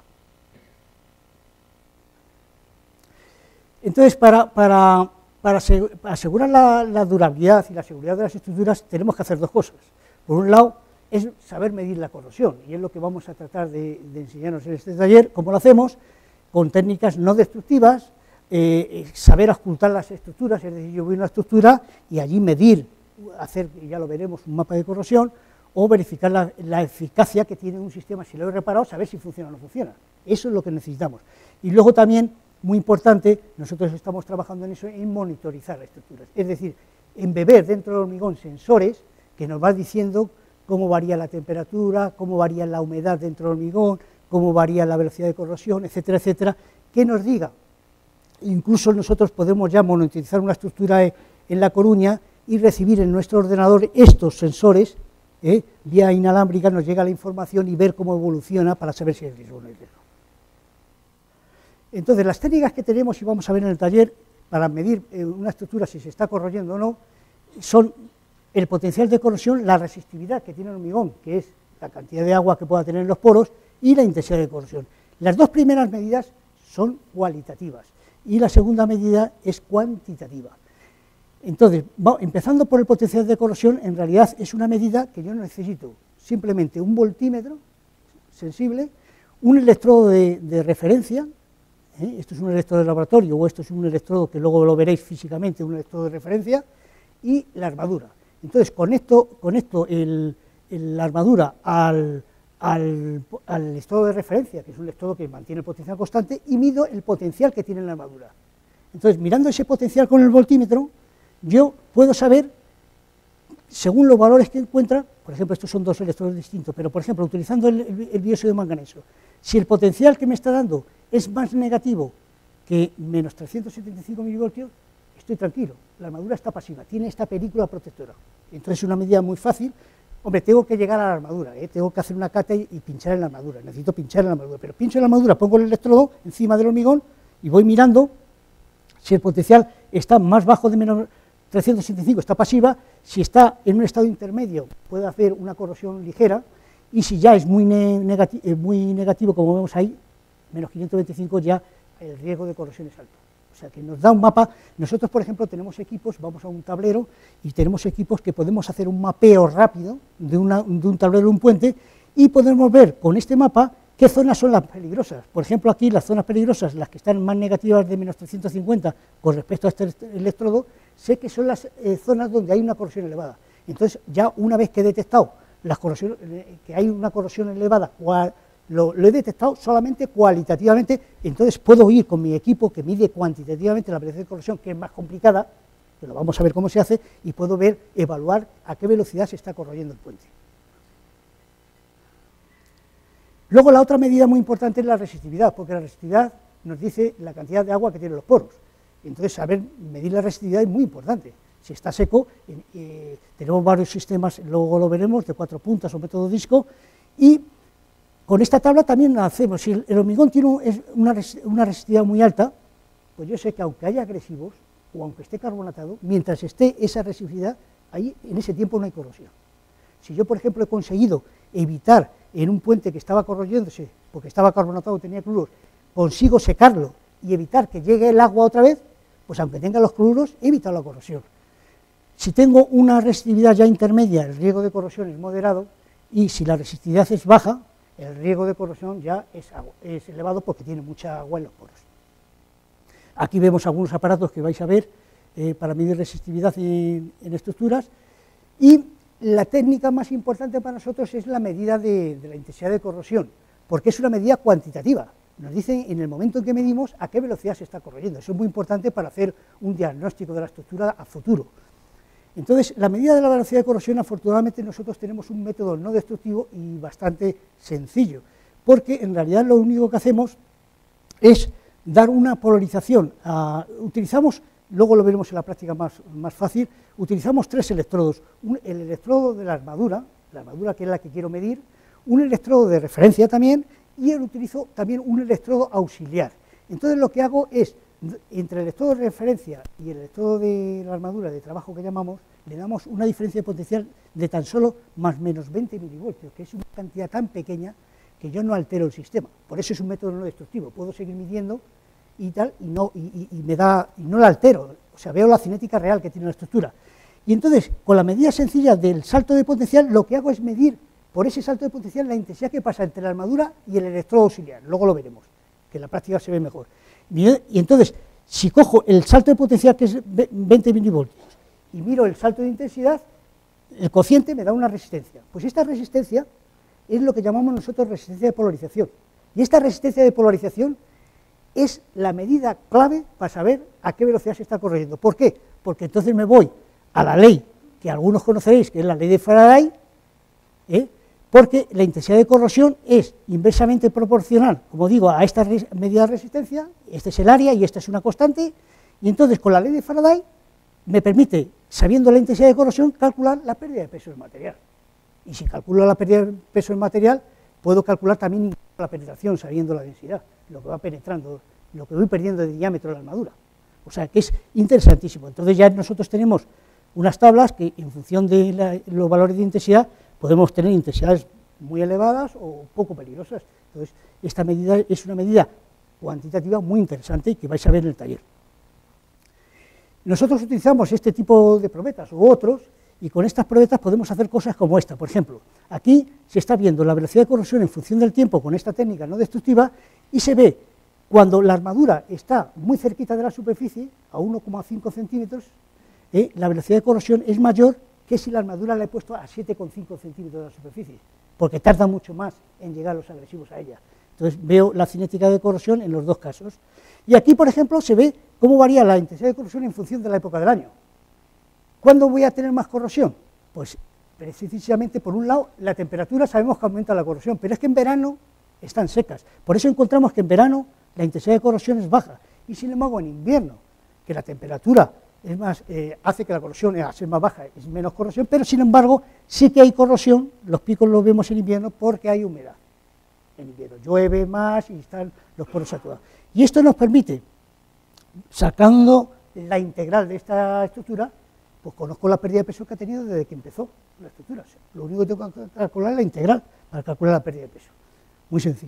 Entonces, para asegurar la durabilidad y la seguridad de las estructuras, tenemos que hacer dos cosas. Por un lado, es saber medir la corrosión, y es lo que vamos a tratar de enseñarnos en este taller. ¿Cómo lo hacemos? Con técnicas no destructivas, saber ocultar las estructuras, es decir, yo voy a una estructura y allí medir, hacer, ya lo veremos, un mapa de corrosión, o verificar la eficacia que tiene un sistema, si lo he reparado, saber si funciona o no funciona. Eso es lo que necesitamos. Y luego también, muy importante, nosotros estamos trabajando en eso, en monitorizar las estructuras, es decir, embeber dentro del hormigón sensores que nos van diciendo cómo varía la temperatura, cómo varía la humedad dentro del hormigón, cómo varía la velocidad de corrosión, etcétera, etcétera, que nos diga. Incluso nosotros podemos ya monitorizar una estructura en La Coruña y recibir en nuestro ordenador estos sensores, vía inalámbrica nos llega la información y ver cómo evoluciona para saber si hay riesgo o no hay riesgo. Entonces, las técnicas que tenemos y vamos a ver en el taller para medir una estructura si se está corroyendo o no, son el potencial de corrosión, la resistividad que tiene el hormigón, que es la cantidad de agua que pueda tener en los poros, y la intensidad de corrosión. Las dos primeras medidas son cualitativas y la segunda medida es cuantitativa. Entonces, empezando por el potencial de corrosión, en realidad es una medida que yo necesito simplemente un voltímetro sensible, un electrodo de referencia, esto es un electrodo de laboratorio o esto es un electrodo que luego lo veréis físicamente, un electrodo de referencia, y la armadura. Entonces conecto la armadura al electrodo de referencia, que es un electrodo que mantiene el potencial constante, y mido el potencial que tiene la armadura. Entonces, mirando ese potencial con el voltímetro, yo puedo saber, según los valores que encuentra, por ejemplo, estos son dos electrodos distintos, pero por ejemplo, utilizando el dióxido de manganeso, si el potencial que me está dando es más negativo que menos 375 milivoltios, estoy tranquilo, la armadura está pasiva, tiene esta película protectora. Entonces es una medida muy fácil. Hombre, tengo que llegar a la armadura, tengo que hacer una cata y pinchar en la armadura, necesito pinchar en la armadura, pero pincho en la armadura, pongo el electrodo encima del hormigón y voy mirando si el potencial está más bajo de menos 375, está pasiva, si está en un estado intermedio puede hacer una corrosión ligera, y si ya es muy negativo, como vemos ahí, menos 525, ya el riesgo de corrosión es alto. O sea, que nos da un mapa. Nosotros, por ejemplo, tenemos equipos, vamos a un tablero, y tenemos equipos que podemos hacer un mapeo rápido de un tablero, de un puente, y podemos ver con este mapa qué zonas son las peligrosas. Por ejemplo, aquí las zonas peligrosas, las que están más negativas de menos 350 con respecto a este electrodo, sé que son las zonas donde hay una corrosión elevada. Entonces, ya una vez que he detectado que hay una corrosión elevada, lo he detectado solamente cualitativamente, entonces puedo ir con mi equipo que mide cuantitativamente la velocidad de corrosión, que es más complicada, que lo vamos a ver cómo se hace, y puedo evaluar a qué velocidad se está corroyendo el puente. Luego la otra medida muy importante es la resistividad, porque la resistividad nos dice la cantidad de agua que tienen los poros. Entonces saber medir la resistividad es muy importante. Si está seco, tenemos varios sistemas, luego lo veremos, de 4 puntas o método disco, y con esta tabla también hacemos, si el hormigón tiene una resistividad muy alta, pues yo sé que aunque haya agresivos, o aunque esté carbonatado, mientras esté esa resistividad, ahí en ese tiempo no hay corrosión. Si yo, por ejemplo, he conseguido evitar en un puente que estaba corroyéndose, porque estaba carbonatado, tenía cloruros, consigo secarlo y evitar que llegue el agua otra vez, pues aunque tenga los cloruros, he evitado la corrosión. Si tengo una resistividad ya intermedia, el riesgo de corrosión es moderado, y si la resistividad es baja, el riesgo de corrosión ya es elevado porque tiene mucha agua en los poros. Aquí vemos algunos aparatos que vais a ver para medir resistividad en estructuras, y la técnica más importante para nosotros es la medida de la intensidad de corrosión, porque es una medida cuantitativa. Nos dice en el momento en que medimos a qué velocidad se está corroyendo. Eso es muy importante para hacer un diagnóstico de la estructura a futuro. Entonces, la medida de la velocidad de corrosión, afortunadamente nosotros tenemos un método no destructivo y bastante sencillo, porque en realidad lo único que hacemos es dar una polarización. Utilizamos, luego lo veremos en la práctica más fácil, utilizamos 3 electrodos, el electrodo de la armadura que es la que quiero medir, un electrodo de referencia también, y utilizo también un electrodo auxiliar. Entonces lo que hago es entre el electrodo de referencia y el electrodo de la armadura de trabajo que llamamos, le damos una diferencia de potencial de tan solo más menos 20 milivoltios, que es una cantidad tan pequeña que yo no altero el sistema. Por eso es un método no destructivo, puedo seguir midiendo y tal, y no la altero, o sea, veo la cinética real que tiene la estructura. Y entonces, con la medida sencilla del salto de potencial, lo que hago es medir por ese salto de potencial la intensidad que pasa entre la armadura y el electrodo auxiliar, luego lo veremos, que en la práctica se ve mejor. Y entonces, si cojo el salto de potencial, que es 20 milivoltios, y miro el salto de intensidad, el cociente me da una resistencia. Pues esta resistencia es lo que llamamos nosotros resistencia de polarización. Y esta resistencia de polarización es la medida clave para saber a qué velocidad se está corriendo. ¿Por qué? Porque entonces me voy a la ley que algunos conoceréis, que es la ley de Faraday, porque la intensidad de corrosión es inversamente proporcional, como digo, a esta medida de resistencia. Este es el área y esta es una constante, y entonces con la ley de Faraday me permite, sabiendo la intensidad de corrosión, calcular la pérdida de peso del material. Y si calculo la pérdida de peso del material, puedo calcular también la penetración, sabiendo la densidad, lo que va penetrando, lo que voy perdiendo de diámetro de la armadura. O sea, que es interesantísimo. Entonces ya nosotros tenemos unas tablas que, en función de los valores de intensidad, podemos tener intensidades muy elevadas o poco peligrosas. Entonces, esta medida es una medida cuantitativa muy interesante y que vais a ver en el taller. Nosotros utilizamos este tipo de probetas u otros, y con estas probetas podemos hacer cosas como esta. Por ejemplo, aquí se está viendo la velocidad de corrosión en función del tiempo con esta técnica no destructiva, y se ve cuando la armadura está muy cerquita de la superficie, a 1,5 centímetros, la velocidad de corrosión es mayor que si la armadura la he puesto a 7,5 centímetros de la superficie, porque tarda mucho más en llegar los agresivos a ella. Entonces veo la cinética de corrosión en los dos casos. Y aquí, por ejemplo, se ve cómo varía la intensidad de corrosión en función de la época del año. ¿Cuándo voy a tener más corrosión? Pues precisamente, por un lado, la temperatura sabemos que aumenta la corrosión, pero es que en verano están secas. Por eso encontramos que en verano la intensidad de corrosión es baja, y sin embargo en invierno, que la temperatura es más, hace que la corrosión, al ser más baja, es menos corrosión, pero sin embargo sí que hay corrosión, los picos los vemos en invierno porque hay humedad. En invierno llueve más y están los poros saturados. Y esto nos permite, sacando la integral de esta estructura, pues conozco la pérdida de peso que ha tenido desde que empezó la estructura. O sea, lo único que tengo que calcular es la integral para calcular la pérdida de peso. Muy sencillo.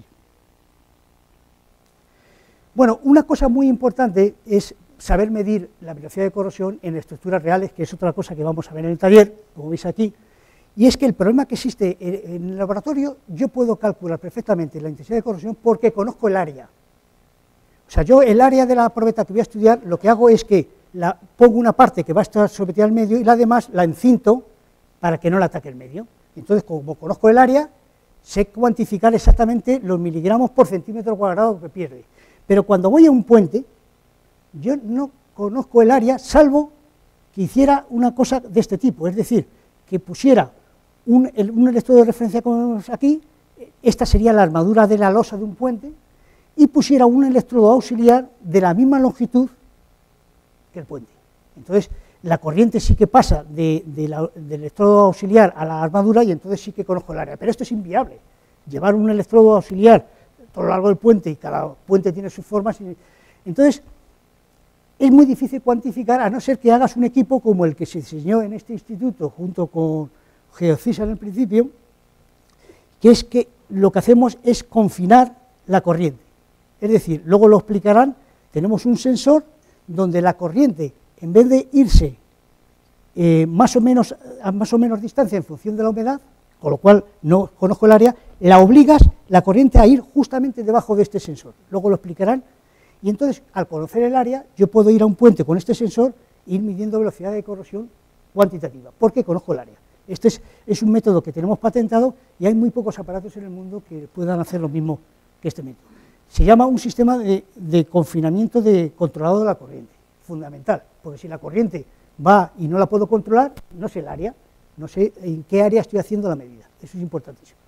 Bueno, una cosa muy importante es saber medir la velocidad de corrosión en estructuras reales, que es otra cosa que vamos a ver en el taller, como veis aquí, y es que el problema que existe en el laboratorio, yo puedo calcular perfectamente la intensidad de corrosión porque conozco el área. O sea, yo el área de la probeta que voy a estudiar, lo que hago es que pongo una parte que va a estar sometida al medio y la demás la encinto para que no la ataque el medio. Entonces, como conozco el área, sé cuantificar exactamente los miligramos por centímetro cuadrado que pierde. Pero cuando voy a un puente, yo no conozco el área, salvo que hiciera una cosa de este tipo, es decir, que pusiera un electrodo de referencia como vemos aquí, esta sería la armadura de la losa de un puente, y pusiera un electrodo auxiliar de la misma longitud que el puente. Entonces, la corriente sí que pasa del electrodo auxiliar a la armadura, y entonces sí que conozco el área, pero esto es inviable. Llevar un electrodo auxiliar a lo largo del puente, y cada puente tiene sus formas, entonces es muy difícil cuantificar, a no ser que hagas un equipo como el que se diseñó en este instituto junto con Geocisa en el principio, que es que lo que hacemos es confinar la corriente. Es decir, luego lo explicarán, tenemos un sensor donde la corriente, en vez de irse a más o menos distancia en función de la humedad, con lo cual no conozco el área, la obligas la corriente a ir justamente debajo de este sensor. Luego lo explicarán. Y entonces, al conocer el área, yo puedo ir a un puente con este sensor e ir midiendo velocidad de corrosión cuantitativa, porque conozco el área. Este es un método que tenemos patentado y hay muy pocos aparatos en el mundo que puedan hacer lo mismo que este método. Se llama un sistema de confinamiento controlado de la corriente, fundamental, porque si la corriente va y no la puedo controlar, no sé el área, no sé en qué área estoy haciendo la medida. Eso es importantísimo.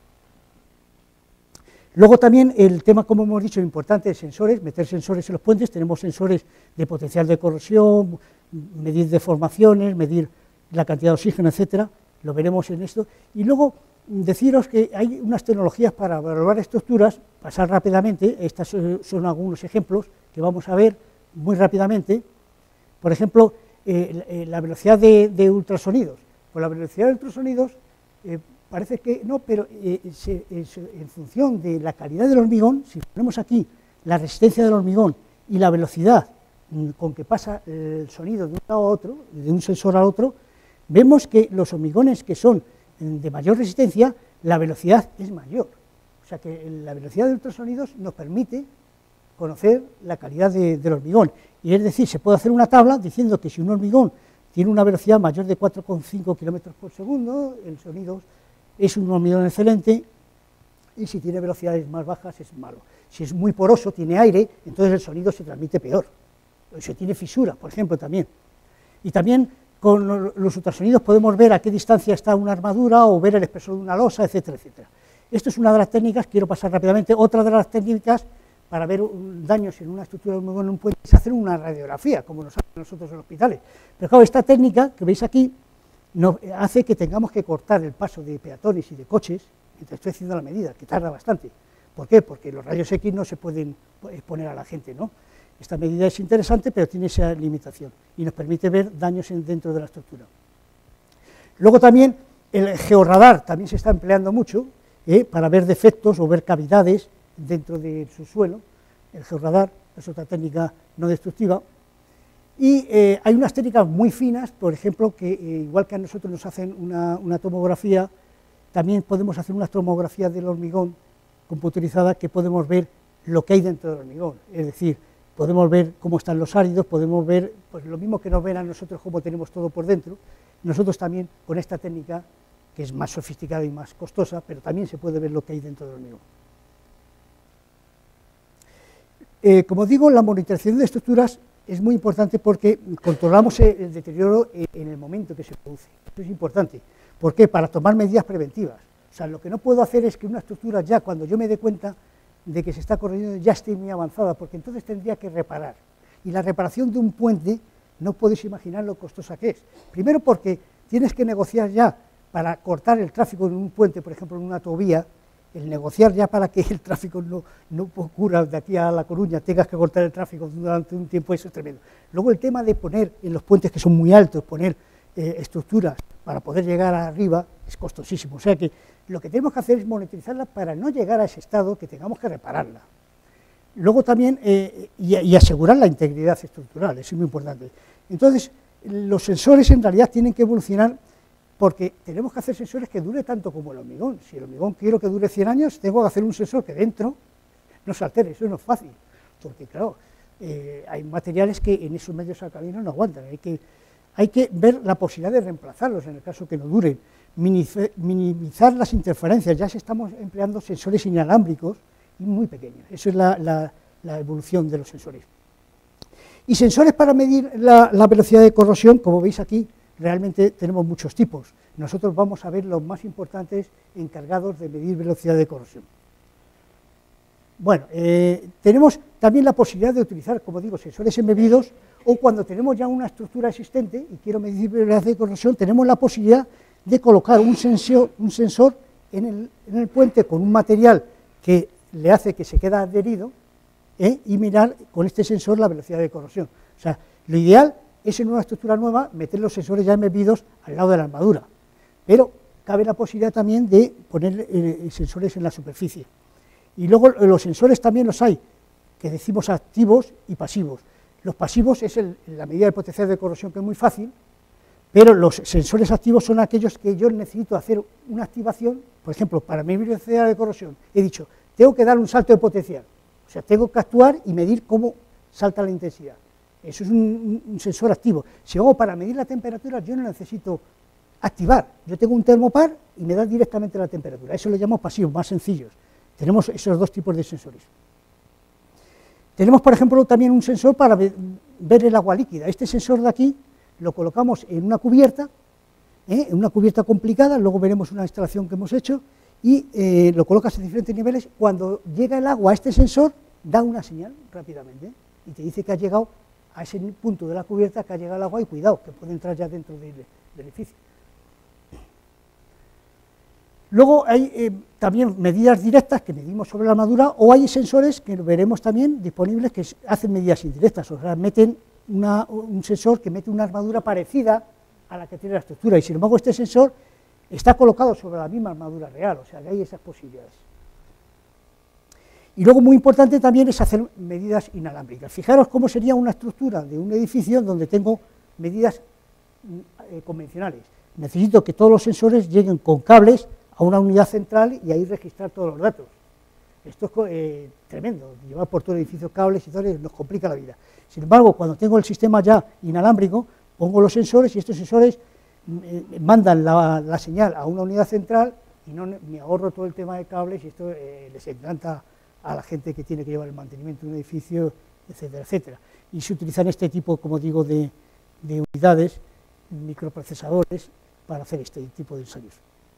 Luego también el tema, como hemos dicho, importante de sensores, meter sensores en los puentes. Tenemos sensores de potencial de corrosión, medir deformaciones, medir la cantidad de oxígeno, etcétera. Lo veremos en esto. Y luego deciros que hay unas tecnologías para evaluar estructuras, pasar rápidamente, estas son algunos ejemplos que vamos a ver muy rápidamente, por ejemplo, la velocidad de ultrasonidos. Pues la velocidad de ultrasonidos parece que no, pero en función de la calidad del hormigón, si ponemos aquí la resistencia del hormigón y la velocidad con que pasa el sonido de un lado a otro, de un sensor al otro, vemos que los hormigones que son de mayor resistencia, la velocidad es mayor. O sea que la velocidad de ultrasonidos nos permite conocer la calidad del hormigón. Y es decir, se puede hacer una tabla diciendo que si un hormigón tiene una velocidad mayor de 4,5 kilómetros por segundo, el sonido es un hormigón excelente, y si tiene velocidades más bajas es malo. Si es muy poroso, tiene aire, entonces el sonido se transmite peor. O si tiene fisura, por ejemplo, también. Y también con los ultrasonidos podemos ver a qué distancia está una armadura o ver el espesor de una losa, etcétera, etcétera. Esto es una de las técnicas, quiero pasar rápidamente, otra de las técnicas para ver daños en una estructura de hormigón en un puente es hacer una radiografía, como nos hacen nosotros en los hospitales. Pero claro, esta técnica que veis aquí hace que tengamos que cortar el paso de peatones y de coches, mientras estoy haciendo la medida, que tarda bastante. ¿Por qué? Porque los rayos X no se pueden exponer a la gente, ¿no? Esta medida es interesante, pero tiene esa limitación y nos permite ver daños dentro de la estructura. Luego también el georradar también se está empleando mucho para ver defectos o ver cavidades dentro de su suelo. El georradar es otra técnica no destructiva. Y hay unas técnicas muy finas, por ejemplo, que igual que a nosotros nos hacen una tomografía, también podemos hacer una tomografía del hormigón computerizada que podemos ver lo que hay dentro del hormigón, es decir, podemos ver cómo están los áridos, podemos ver pues, lo mismo que nos ven a nosotros, cómo tenemos todo por dentro. Nosotros también, con esta técnica, que es más sofisticada y más costosa, pero también se puede ver lo que hay dentro del hormigón. Como digo, la monitorización de estructuras es muy importante porque controlamos el deterioro en el momento que se produce. Esto es importante. ¿Por qué? Para tomar medidas preventivas. O sea, lo que no puedo hacer es que una estructura ya, cuando yo me dé cuenta de que se está corrigiendo, ya esté muy avanzada, porque entonces tendría que reparar. Y la reparación de un puente, no podéis imaginar lo costosa que es. Primero porque tienes que negociar ya para cortar el tráfico en un puente, por ejemplo, en una autovía, el negociar ya para que el tráfico no ocurra de aquí a La Coruña, tengas que cortar el tráfico durante un tiempo, eso es tremendo. Luego el tema de poner en los puentes que son muy altos, poner estructuras para poder llegar arriba, es costosísimo. O sea que lo que tenemos que hacer es monitorizarla para no llegar a ese estado que tengamos que repararla. Luego también, y asegurar la integridad estructural, eso es muy importante. Entonces, los sensores en realidad tienen que evolucionar porque tenemos que hacer sensores que dure tanto como el hormigón. Si el hormigón quiero que dure 100 años, tengo que hacer un sensor que dentro no se altere, eso no es fácil, porque claro, hay materiales que en esos medios alcalinos no aguantan, hay que ver la posibilidad de reemplazarlos en el caso que no duren, minimizar las interferencias, ya se estamos empleando sensores inalámbricos y muy pequeños, eso es la evolución de los sensores. Y sensores para medir la velocidad de corrosión, como veis aquí, realmente tenemos muchos tipos. Nosotros vamos a ver los más importantes encargados de medir velocidad de corrosión. Bueno, tenemos también la posibilidad de utilizar, como digo, sensores embebidos, o cuando tenemos ya una estructura existente y quiero medir velocidad de corrosión, tenemos la posibilidad de colocar un sensor en el puente con un material que le hace que se quede adherido y mirar con este sensor la velocidad de corrosión. O sea, lo ideal es en una estructura nueva meter los sensores ya embebidos al lado de la armadura, pero cabe la posibilidad también de poner sensores en la superficie. Y luego los sensores también los hay, que decimos activos y pasivos. Los pasivos es la medida de potencial de corrosión, que es muy fácil, pero los sensores activos son aquellos que yo necesito hacer una activación, por ejemplo, para medir velocidad de corrosión, he dicho, tengo que dar un salto de potencial, o sea, tengo que actuar y medir cómo salta la intensidad. Eso es un sensor activo. Si hago para medir la temperatura, yo no necesito activar, yo tengo un termopar y me da directamente la temperatura, eso lo llamo pasivos, más sencillos. Tenemos esos dos tipos de sensores. Tenemos, por ejemplo, también un sensor para ver el agua líquida. Este sensor de aquí lo colocamos en una cubierta complicada, luego veremos una instalación que hemos hecho, y lo colocas en diferentes niveles. Cuando llega el agua a este sensor, da una señal rápidamente, y te dice que ha llegado a ese punto de la cubierta, que ha llegado el agua, y cuidado, que puede entrar ya dentro del edificio. Luego hay también medidas directas que medimos sobre la armadura, o hay sensores que veremos también disponibles que hacen medidas indirectas, o sea, meten un sensor que mete una armadura parecida a la que tiene la estructura, y sin embargo este sensor está colocado sobre la misma armadura real, o sea que hay esas posibilidades. Y luego muy importante también es hacer medidas inalámbricas. Fijaros cómo sería una estructura de un edificio donde tengo medidas convencionales. Necesito que todos los sensores lleguen con cables a una unidad central y ahí registrar todos los datos. Esto es tremendo, llevar por todo el edificio cables y todo nos complica la vida. Sin embargo, cuando tengo el sistema ya inalámbrico, pongo los sensores y estos sensores mandan la señal a una unidad central y no me ahorro todo el tema de cables, y esto les encanta a la gente que tiene que llevar el mantenimiento de un edificio, etcétera, etcétera. Y se utilizan este tipo, como digo, de unidades, microprocesadores, para hacer este tipo de ensayos.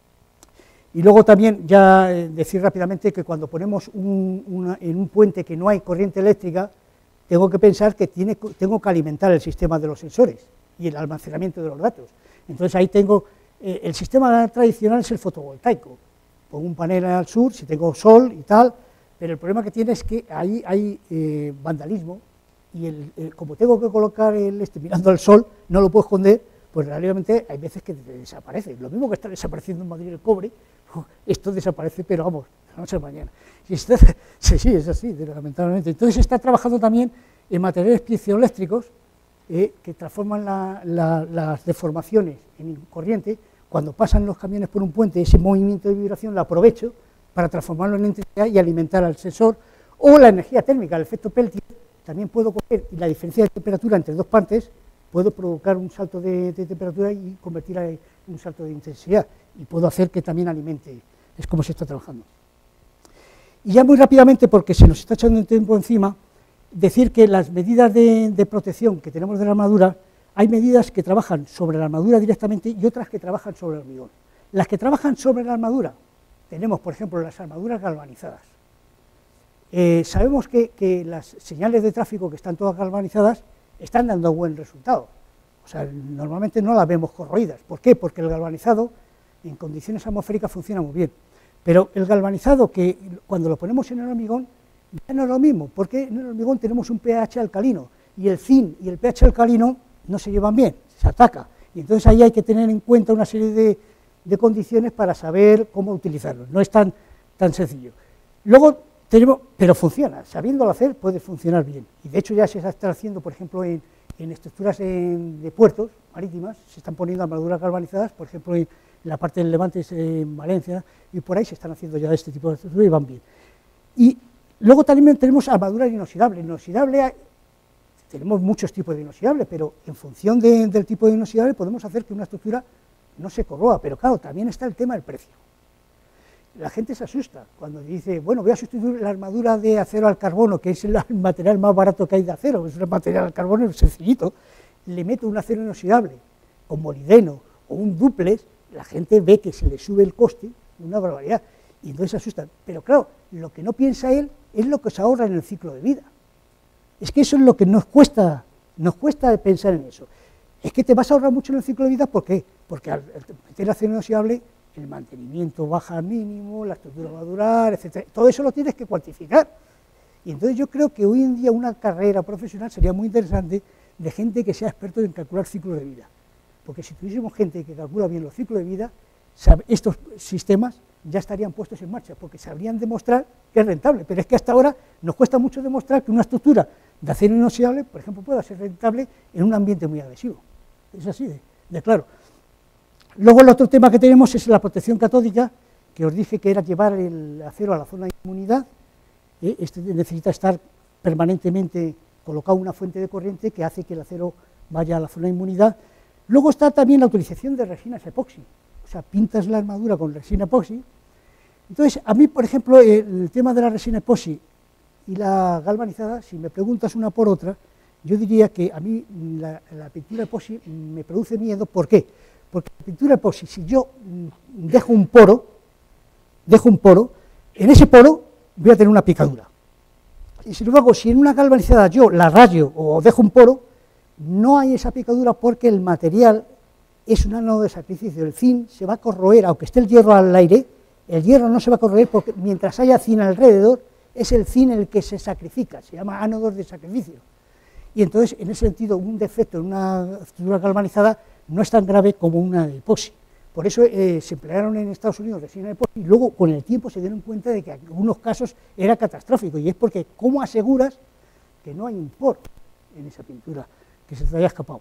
Y luego también, ya decir rápidamente que cuando ponemos en un puente que no hay corriente eléctrica, tengo que pensar que tengo que alimentar el sistema de los sensores y el almacenamiento de los datos. Entonces ahí tengo, el sistema tradicional es el fotovoltaico, pongo un panel al sur, si tengo sol y tal, pero el problema que tiene es que ahí hay vandalismo, y como tengo que colocar mirando al sol, no lo puedo esconder, pues realmente hay veces que desaparece. Lo mismo que está desapareciendo en Madrid el cobre, esto desaparece, pero vamos, de la noche a la mañana. Y sí, es así, lamentablemente. Entonces se está trabajando también en materiales piezoeléctricos que transforman las deformaciones en corriente. Cuando pasan los camiones por un puente, ese movimiento de vibración lo aprovecho para transformarlo en electricidad y alimentar al sensor, o la energía térmica, el efecto Peltier, también puedo coger, y la diferencia de temperatura entre dos partes, puedo provocar un salto de temperatura y convertirla en un salto de intensidad, y puedo hacer que también alimente, es como se está trabajando. Y ya muy rápidamente, porque se nos está echando el tiempo encima, decir que las medidas de protección que tenemos de la armadura, hay medidas que trabajan sobre la armadura directamente y otras que trabajan sobre el hormigón. Las que trabajan sobre la armadura, tenemos por ejemplo las armaduras galvanizadas. Sabemos que las señales de tráfico que están todas galvanizadas están dando buen resultado, o sea, normalmente no las vemos corroídas. ¿Por qué? Porque el galvanizado en condiciones atmosféricas funciona muy bien, pero el galvanizado que cuando lo ponemos en el hormigón ya no es lo mismo, porque en el hormigón tenemos un pH alcalino, y el zinc y el pH alcalino no se llevan bien, se ataca, y entonces ahí hay que tener en cuenta una serie de condiciones para saber cómo utilizarlos, no es tan sencillo. Luego pero funciona, sabiéndolo hacer puede funcionar bien, y de hecho ya se está haciendo, por ejemplo, en estructuras de puertos marítimas, se están poniendo armaduras galvanizadas, por ejemplo, en la parte del Levante, en Valencia, y por ahí se están haciendo ya este tipo de estructuras y van bien. Y luego también tenemos armaduras inoxidables. Tenemos muchos tipos de inoxidable, pero en función del tipo de inoxidable podemos hacer que una estructura no se corroa, pero claro, también está el tema del precio. La gente se asusta cuando dice, bueno, voy a sustituir la armadura de acero al carbono, que es el material más barato que hay de acero, es un material al carbono sencillito, le meto un acero inoxidable con molibdeno o un dúplex, la gente ve que se le sube el coste, una barbaridad, y entonces se asustan. Pero claro, lo que no piensa él es lo que se ahorra en el ciclo de vida. Es que eso es lo que nos cuesta pensar en eso. Es que te vas a ahorrar mucho en el ciclo de vida, ¿por qué? Porque al meter acero inoxidable, el mantenimiento baja al mínimo, la estructura va a durar, etcétera. Todo eso lo tienes que cuantificar. Y entonces yo creo que hoy en día una carrera profesional sería muy interesante de gente que sea experto en calcular ciclos de vida. Porque si tuviésemos gente que calcula bien los ciclos de vida, estos sistemas ya estarían puestos en marcha, porque sabrían demostrar que es rentable. Pero es que hasta ahora nos cuesta mucho demostrar que una estructura de acero inoxidable, por ejemplo, pueda ser rentable en un ambiente muy agresivo. Es así de claro. Luego el otro tema que tenemos es la protección catódica, que os dije que era llevar el acero a la zona de inmunidad. Este necesita estar permanentemente colocado una fuente de corriente que hace que el acero vaya a la zona de inmunidad. Luego está también la utilización de resinas epoxi, o sea, pintas la armadura con resina epoxi. Entonces, a mí, por ejemplo, el tema de la resina epoxi y la galvanizada, si me preguntas una por otra, yo diría que a mí la pintura epoxi me produce miedo. ¿Por qué? Porque la pintura epoxi, si yo dejo un poro, en ese poro voy a tener una picadura. Y sin embargo, si en una galvanizada yo la rayo o dejo un poro, no hay esa picadura porque el material es un ánodo de sacrificio. El zinc se va a corroer, aunque esté el hierro al aire, El hierro no se va a corroer porque mientras haya zinc alrededor, es el zinc el que se sacrifica, se llama ánodos de sacrificio. Y entonces, en ese sentido, un defecto en una estructura galvanizada no es tan grave como una de epoxi. Por eso se emplearon en Estados Unidos resina de epoxi y luego con el tiempo se dieron cuenta de que en algunos casos era catastrófico, y es porque ¿cómo aseguras que no hay import en esa pintura, que se te haya escapado?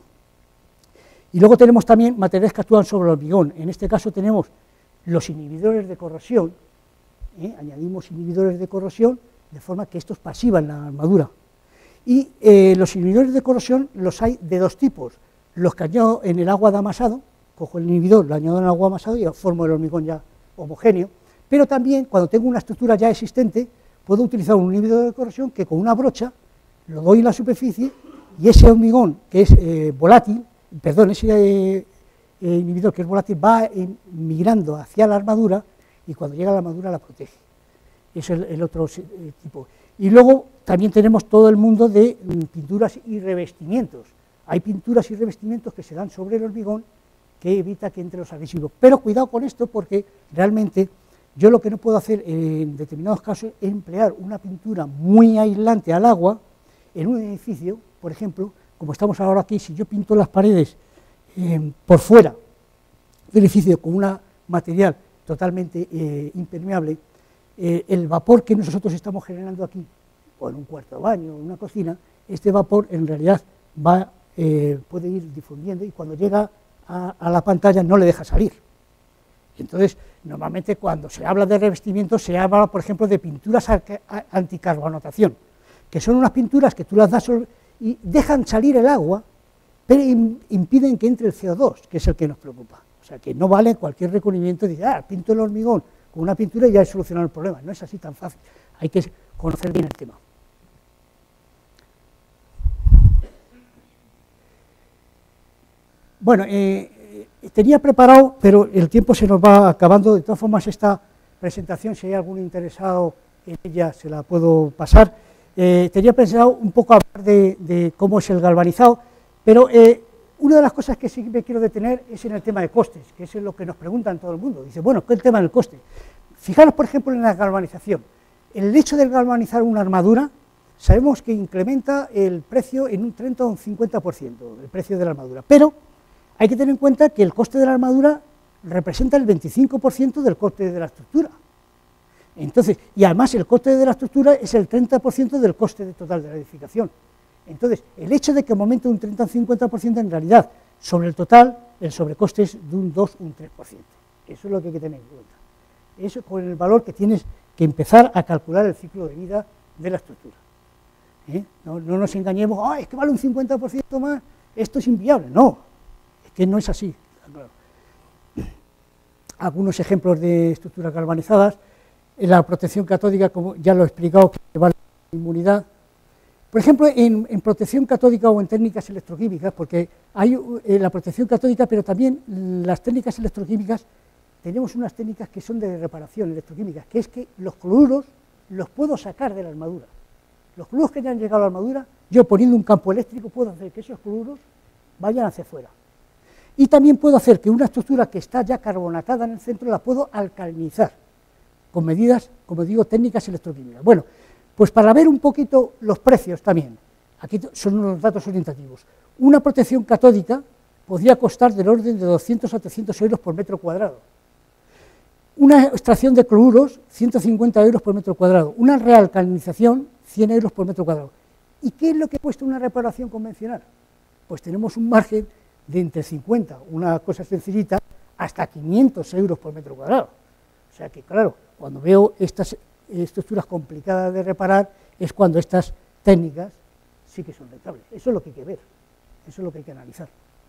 Y luego tenemos también materiales que actúan sobre el hormigón. En este caso tenemos los inhibidores de corrosión, añadimos inhibidores de corrosión de forma que estos pasivan la armadura. Y los inhibidores de corrosión los hay de dos tipos: los que añado en el agua de amasado, cojo el inhibidor, lo añado en el agua amasado y formo el hormigón ya homogéneo, pero también cuando tengo una estructura ya existente, puedo utilizar un inhibidor de corrosión que con una brocha lo doy en la superficie y ese hormigón que es volátil, perdón, ese inhibidor que es volátil va migrando hacia la armadura y cuando llega a la armadura la protege. Eso es el otro tipo. Y luego también tenemos todo el mundo de pinturas y revestimientos. Hay pinturas y revestimientos que se dan sobre el hormigón que evita que entre los agresivos. Pero cuidado con esto porque realmente yo lo que no puedo hacer en determinados casos es emplear una pintura muy aislante al agua en un edificio, por ejemplo, como estamos ahora aquí. Si yo pinto las paredes por fuera del edificio con un material totalmente impermeable, el vapor que nosotros estamos generando aquí, o en un cuarto de baño, o en una cocina, este vapor en realidad puede ir difundiendo y cuando llega a la pantalla no le deja salir. Entonces, normalmente cuando se habla de revestimiento se habla, por ejemplo, de pinturas anticarbonatación, que son unas pinturas que tú las das y dejan salir el agua, pero impiden que entre el CO2, que es el que nos preocupa. O sea, que no vale cualquier recubrimiento de decir, pinto el hormigón con una pintura y ya he solucionado el problema. No es así tan fácil, hay que conocer bien el tema. Bueno, tenía preparado, pero el tiempo se nos va acabando. De todas formas, esta presentación, si hay algún interesado en ella, se la puedo pasar. Tenía pensado un poco hablar de cómo es el galvanizado, pero una de las cosas que sí me quiero detener es en el tema de costes, que es lo que nos preguntan todo el mundo. Dice, bueno, ¿qué es el tema del coste? Fijaros, por ejemplo, en la galvanización. El hecho de galvanizar una armadura, sabemos que incrementa el precio en un 30 o un 50%, el precio de la armadura, pero hay que tener en cuenta que el coste de la armadura representa el 25% del coste de la estructura. Entonces, y además el coste de la estructura es el 30% del coste total de la edificación. Entonces, el hecho de que aumente un 30 o un 50% en realidad sobre el total, el sobrecoste es de un 2 o un 3%. Eso es lo que hay que tener en cuenta. Eso con el valor que tienes que empezar a calcular el ciclo de vida de la estructura. No nos engañemos, es que vale un 50% más, esto es inviable. No, es que no es así. Claro. Algunos ejemplos de estructuras galvanizadas: la protección catódica, como ya lo he explicado, que vale la inmunidad. Por ejemplo, en protección catódica o en técnicas electroquímicas, porque hay la protección catódica, pero también las técnicas electroquímicas, tenemos unas técnicas que son de reparación electroquímica, que es que los cloruros los puedo sacar de la armadura. Los cloruros que ya han llegado a la armadura, yo poniendo un campo eléctrico puedo hacer que esos cloruros vayan hacia afuera. Y también puedo hacer que una estructura que está ya carbonatada en el centro la puedo alcalinizar, con medidas, como digo, técnicas electroquímicas. Bueno, pues para ver un poquito los precios también, aquí son unos datos orientativos. Una protección catódica podría costar del orden de 200 a 300 euros por metro cuadrado. Una extracción de cloruros, 150 euros por metro cuadrado. Una realcalinización, 100 euros por metro cuadrado. ¿Y qué es lo que cuesta una reparación convencional? Pues tenemos un margen de entre 50, una cosa sencillita, hasta 500 euros por metro cuadrado. O sea que, claro, cuando veo estas estructuras complicadas de reparar, es cuando estas técnicas sí que son rentables. Eso es lo que hay que ver, eso es lo que hay que analizar.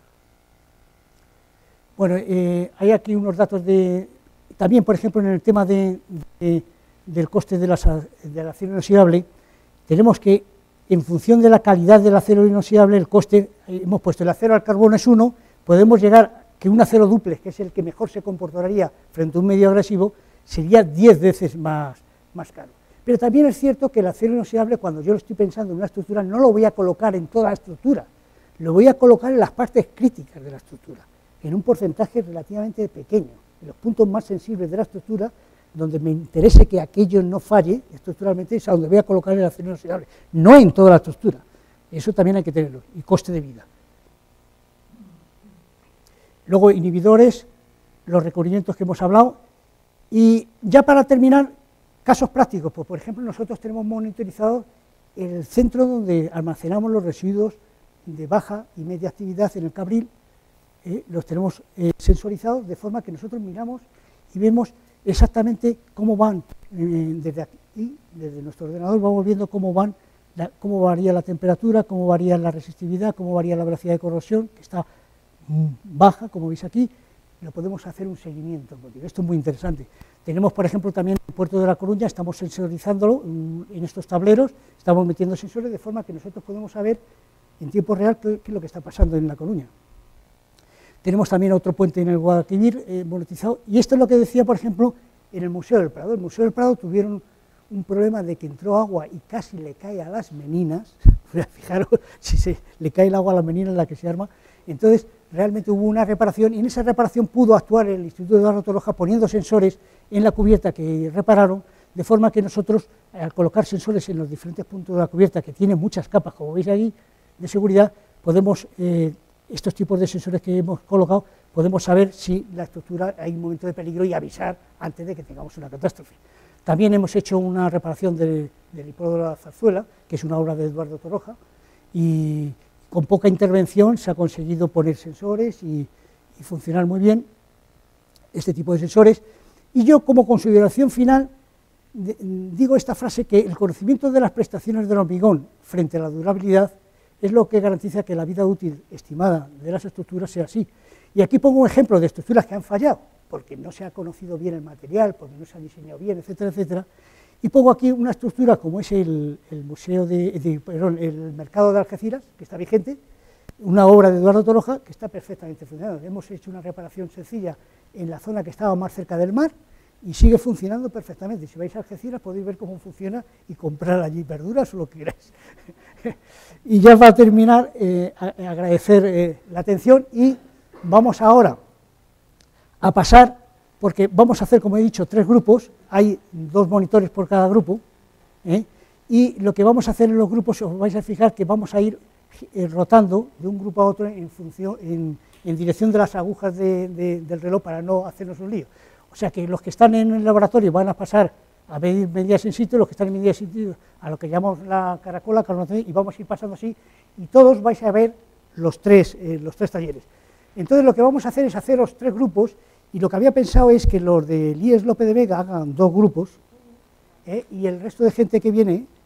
Bueno, hay aquí unos datos también, por ejemplo, en el tema del coste del acero inoxidable, tenemos que, en función de la calidad del acero inoxidable, el coste, hemos puesto el acero al carbono es 1, podemos llegar que un acero dúplex, que es el que mejor se comportaría frente a un medio agresivo, sería 10 veces más caro. Pero también es cierto que el acero inoxidable, cuando yo lo estoy pensando en una estructura, no lo voy a colocar en toda la estructura, lo voy a colocar en las partes críticas de la estructura, en un porcentaje relativamente pequeño. En los puntos más sensibles de la estructura donde me interese que aquello no falle estructuralmente, es a donde voy a colocar el acero inoxidable, no en toda la estructura, eso también hay que tenerlo, y coste de vida. Luego inhibidores, los recubrimientos que hemos hablado, y ya para terminar, casos prácticos, pues por ejemplo nosotros tenemos monitorizado el centro donde almacenamos los residuos de baja y media actividad en el Cabril, los tenemos sensorizados de forma que nosotros miramos y vemos exactamente cómo van, desde aquí, desde nuestro ordenador vamos viendo cómo van, cómo varía la temperatura, cómo varía la resistividad, cómo varía la velocidad de corrosión, que está baja, como veis aquí, y lo podemos hacer un seguimiento, porque esto es muy interesante. Tenemos, por ejemplo, también el puerto de La Coruña, estamos sensorizándolo en estos tableros, estamos metiendo sensores de forma que nosotros podemos saber en tiempo real qué es lo que está pasando en La Coruña. Tenemos también otro puente en el Guadalquivir monetizado, y esto es lo que decía, por ejemplo, en el Museo del Prado. El Museo del Prado tuvieron un problema de que entró agua y casi le cae a las meninas, fijaros, si se le cae el agua a las meninas en la que se arma, entonces realmente hubo una reparación, y en esa reparación pudo actuar el Instituto Eduardo Torroja poniendo sensores en la cubierta que repararon, de forma que nosotros, al colocar sensores en los diferentes puntos de la cubierta, que tiene muchas capas, como veis ahí, de seguridad, podemos, estos tipos de sensores que hemos colocado, podemos saber si la estructura hay un momento de peligro y avisar antes de que tengamos una catástrofe. También hemos hecho una reparación del hipódromo de la Zarzuela, que es una obra de Eduardo Torroja, y con poca intervención se ha conseguido poner sensores y funcionar muy bien este tipo de sensores. Y yo, como consideración final, digo esta frase, que el conocimiento de las prestaciones del hormigón frente a la durabilidad es lo que garantiza que la vida útil estimada de las estructuras sea así. Y aquí pongo un ejemplo de estructuras que han fallado, porque no se ha conocido bien el material, porque no se ha diseñado bien, etcétera, etcétera. Y pongo aquí una estructura como es el mercado de Algeciras, que está vigente, una obra de Eduardo Torroja que está perfectamente funcionando. Hemos hecho una reparación sencilla en la zona que estaba más cerca del mar y sigue funcionando perfectamente. Si vais a Algeciras podéis ver cómo funciona y comprar allí verduras o lo que queráis. Y ya para terminar, agradecer la atención, y vamos ahora a pasar, porque vamos a hacer, como he dicho, 3 grupos, hay 2 monitores por cada grupo, y lo que vamos a hacer en los grupos, os vais a fijar que vamos a ir rotando de un grupo a otro en dirección de las agujas del reloj para no hacernos un lío. O sea que los que están en el laboratorio van a pasar a medir medidas in situ, los que están en medidas in situ a lo que llamamos la caracola, y vamos a ir pasando así, y todos vais a ver los tres talleres. Entonces lo que vamos a hacer es hacer los 3 grupos, y lo que había pensado es que los de IES Lope de Vega hagan 2 grupos, y el resto de gente que viene